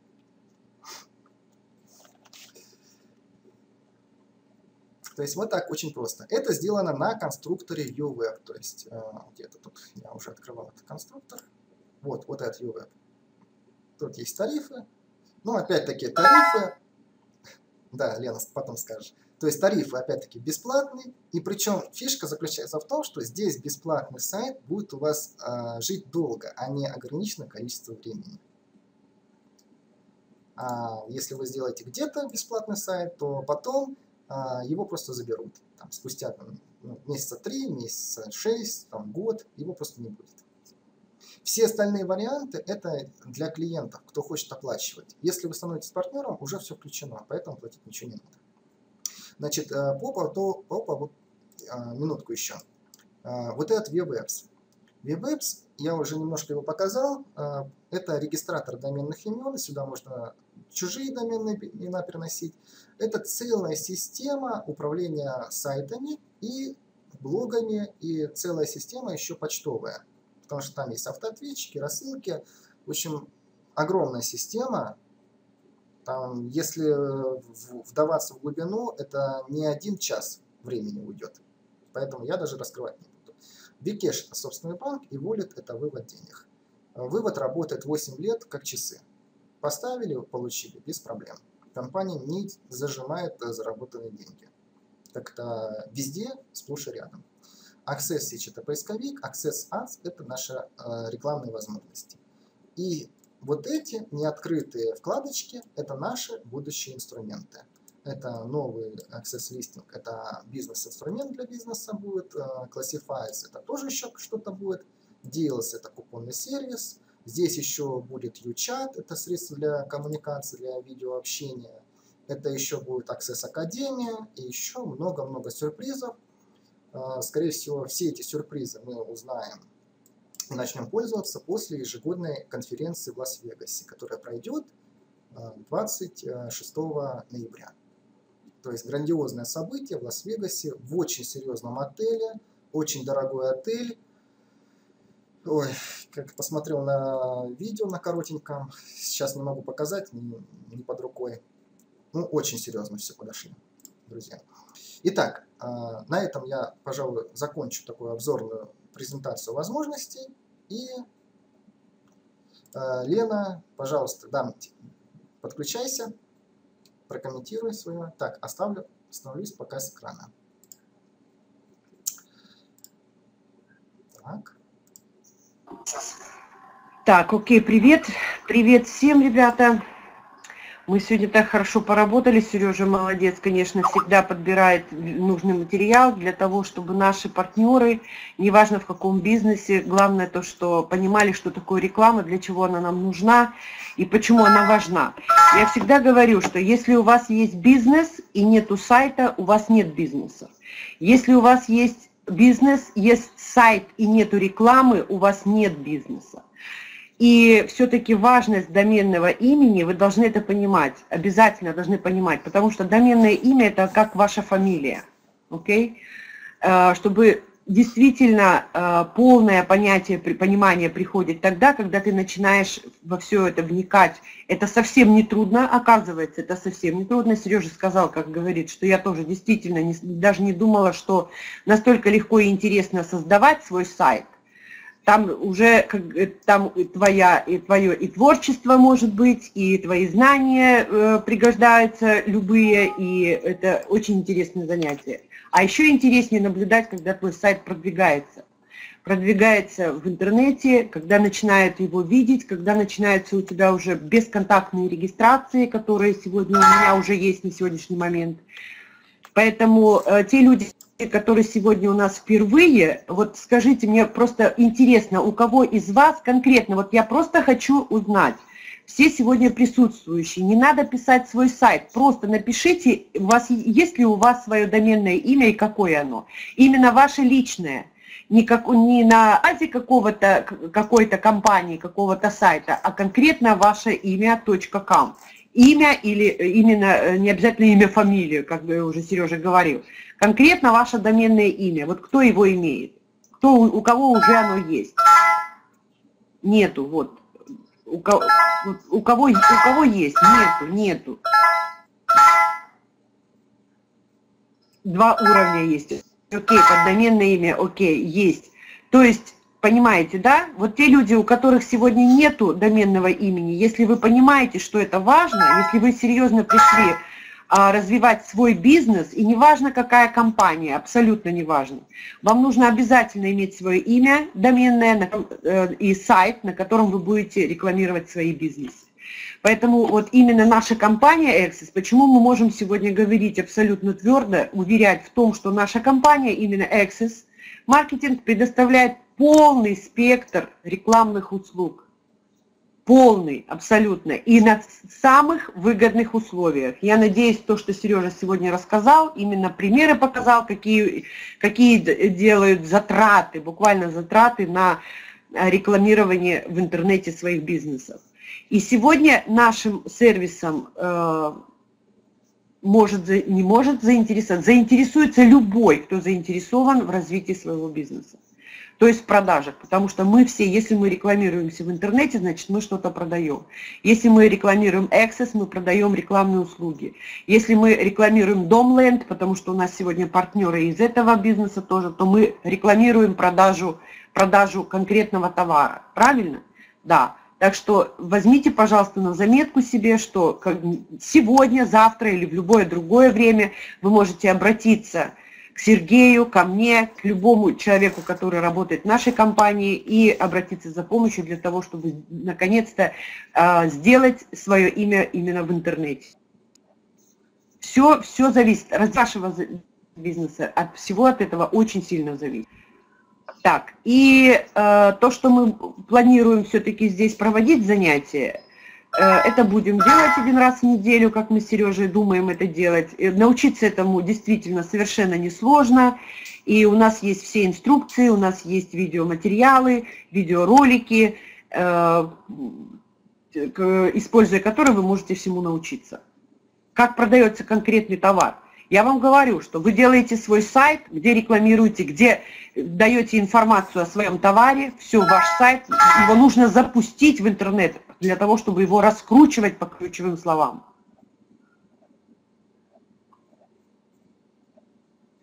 A: То есть вот так очень просто. Это сделано на конструкторе UWeb. То есть где-то тут я уже открывал этот конструктор. Вот этот UWeb. Тут есть тарифы. Ну, опять-таки, тарифы. Да, Лена, потом скажешь. То есть тарифы, опять-таки, бесплатные. И причем фишка заключается в том, что здесь бесплатный сайт будет у вас жить долго, а не ограниченное количество времени. А если вы сделаете где-то бесплатный сайт, то потом его просто заберут. Там, спустя месяца 3, месяца 6, там, год, его просто не будет. Все остальные варианты это для клиентов, кто хочет оплачивать. Если вы становитесь партнером, уже все включено, поэтому платить ничего не надо. Значит, минутку еще. Вот этот WebApps. WebApps, я уже немножко его показал. Это регистратор доменных имен. Сюда можно чужие доменные имена переносить. Это целая система управления сайтами и блогами, и целая система еще почтовая. Потому что там есть автоответчики, рассылки. В общем, огромная система. Там, если вдаваться в глубину, это не 1 час времени уйдет. Поэтому я даже раскрывать не буду. Bcash это собственный банк, и Wallet это вывод денег. Вывод работает 8 лет как часы. Поставили, получили, без проблем. Компания не зажимает заработанные деньги. Так-то везде, сплошь и рядом. Access Search это поисковик, Access Ads это наши рекламные возможности. И вот эти неоткрытые вкладочки это наши будущие инструменты. Это новый Access Listing, это бизнес-инструмент для бизнеса будет, Classifieds это тоже еще что-то будет, Deals это купонный сервис, здесь еще будет UChat, это средство для коммуникации, для видеообщения, это еще будет Access Академия и еще много-много сюрпризов. Скорее всего, все эти сюрпризы мы узнаем и начнем пользоваться после ежегодной конференции в Лас-Вегасе, которая пройдет 26 ноября. То есть грандиозное событие в Лас-Вегасе, в очень серьезном отеле, очень дорогой отель. Ой, как посмотрел на видео на коротеньком, сейчас не могу показать, не под рукой. Ну, очень серьезно все подошли, друзья. Итак, на этом я, пожалуй, закончу такую обзорную презентацию возможностей. И, Лена, пожалуйста, подключайся, прокомментируй свое. Так, остановлюсь пока с экрана.
C: Так, окей, привет. Привет всем, ребята. Мы сегодня так хорошо поработали. Сережа молодец, конечно, всегда подбирает нужный материал для того, чтобы наши партнеры, неважно в каком бизнесе, главное то, что понимали, что такое реклама, для чего она нам нужна и почему она важна. Я всегда говорю, что если у вас есть бизнес и нету сайта, у вас нет бизнеса. Если у вас есть бизнес, есть сайт и нету рекламы, у вас нет бизнеса. И все-таки важность доменного имени, вы должны это понимать, обязательно должны понимать, потому что доменное имя – это как ваша фамилия, окей? Чтобы действительно полное понимание приходит тогда, когда ты начинаешь во все это вникать. Это совсем не трудно, оказывается, это совсем не трудно. Сережа сказал, как говорит, что я тоже действительно даже не думала, что настолько легко и интересно создавать свой сайт. Там уже там твое и творчество может быть, и твои знания пригождаются любые, и это очень интересное занятие. А еще интереснее наблюдать, когда твой сайт продвигается. Продвигается в интернете, когда начинают его видеть, когда начинаются у тебя уже бесконтактные регистрации, которые сегодня у меня уже есть на сегодняшний момент. Поэтому те люди, которые сегодня у нас впервые, вот скажите, мне просто интересно, у кого из вас конкретно, вот я просто хочу узнать, все сегодня присутствующие, не надо писать свой сайт, просто напишите, есть ли у вас свое доменное имя и какое оно, именно ваше личное, не на базе какой-то компании, какого-то сайта, а конкретно ваше имя .com. Имя или именно, не обязательно имя, фамилию, как бы уже Сережа говорил. Конкретно ваше доменное имя. Вот кто его имеет? У кого уже оно есть? Нету, вот. У кого есть? Нету. Два уровня есть. Окей, под доменное имя, окей, есть. То есть, понимаете, да? Вот те люди, у которых сегодня нету доменного имени, если вы понимаете, что это важно, если вы серьезно пришли развивать свой бизнес, и неважно, какая компания, абсолютно неважно, вам нужно обязательно иметь свое имя доменное и сайт, на котором вы будете рекламировать свои бизнесы. Поэтому вот именно наша компания Access, почему мы можем сегодня говорить абсолютно твердо, уверять в том, что наша компания, именно Access Marketing, предоставляет полный спектр рекламных услуг. Полный, абсолютно. И на самых выгодных условиях. Я надеюсь, то, что Сережа сегодня рассказал, именно примеры показал, какие делают затраты, буквально затраты на рекламирование в интернете своих бизнесов. И сегодня нашим сервисом заинтересуется любой, кто заинтересован в развитии своего бизнеса. То есть в продажах, потому что мы все, если мы рекламируемся в интернете, значит мы что-то продаем. Если мы рекламируем Access, мы продаем рекламные услуги. Если мы рекламируем Domland, потому что у нас сегодня партнеры из этого бизнеса тоже, то мы рекламируем продажу конкретного товара. Правильно? Да. Так что возьмите, пожалуйста, на заметку себе, что сегодня, завтра или в любое другое время вы можете обратиться к Сергею, ко мне, к любому человеку, который работает в нашей компании, и обратиться за помощью для того, чтобы наконец-то сделать свое имя именно в интернете. Все зависит от вашего бизнеса, от всего от этого очень сильно зависит. Так, и то, что мы планируем все-таки здесь проводить занятия, это будем делать один раз в неделю, как мы с Сережей думаем это делать. Научиться этому действительно совершенно несложно. И у нас есть все инструкции, у нас есть видеоматериалы, видеоролики, используя которые вы можете всему научиться. Как продается конкретный товар. Я вам говорю, что вы делаете свой сайт, где рекламируете, где даете информацию о своем товаре, все, ваш сайт, его нужно запустить в интернет для того, чтобы его раскручивать по ключевым словам.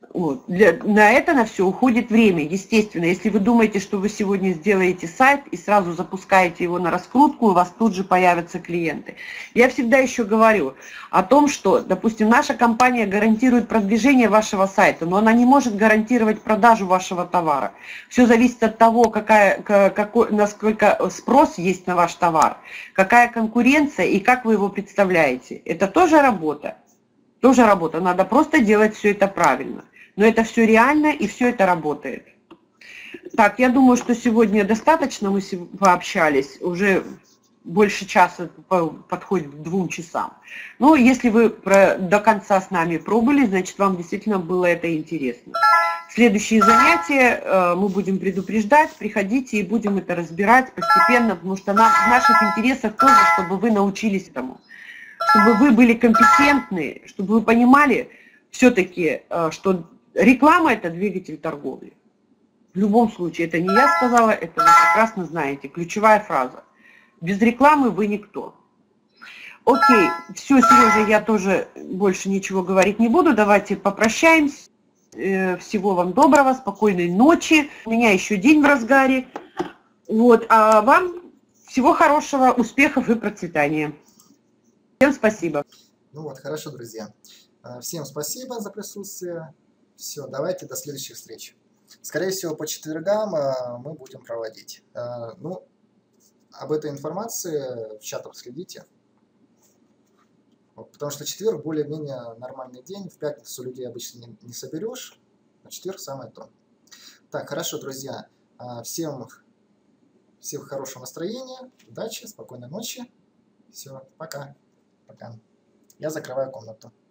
C: Вот. На это на все уходит время, естественно. Если вы думаете, что вы сегодня сделаете сайт и сразу запускаете его на раскрутку, у вас тут же появятся клиенты. Я всегда еще говорю о том, что, допустим, наша компания гарантирует продвижение вашего сайта, но она не может гарантировать продажу вашего товара. Все зависит от того, насколько спрос есть на ваш товар, какая конкуренция и как вы его представляете. Это тоже работа. Тоже работа. Надо просто делать все это правильно. Но это все реально и все это работает. Так, я думаю, что сегодня достаточно мы пообщались. Уже больше часа подходит к 2 часам. Но если вы до конца с нами пробыли, значит, вам действительно было это интересно. Следующие занятия мы будем предупреждать. Приходите и будем это разбирать постепенно, потому что в наших интересах тоже, чтобы вы научились этому. Чтобы вы были компетентны, чтобы вы понимали все-таки, что реклама – это двигатель торговли. В любом случае, это не я сказала, это вы прекрасно знаете. Ключевая фраза. Без рекламы вы никто. Окей, все, Сережа, я тоже больше ничего говорить не буду. Давайте попрощаемся. Всего вам доброго, спокойной ночи. У меня еще день в разгаре. Вот, а вам всего хорошего, успехов и процветания. Всем спасибо.
A: Ну вот, хорошо, друзья. Всем спасибо за присутствие. Все, давайте до следующих встреч. Скорее всего, по четвергам мы будем проводить. Ну, об этой информации в чатах следите. Вот, потому что четверг более-менее нормальный день. В пятницу людей обычно не соберешь. А четверг самое то. Так, хорошо, друзья. Всем хорошего настроения, удачи, спокойной ночи. Все, пока. Пока. Я закрываю комнату.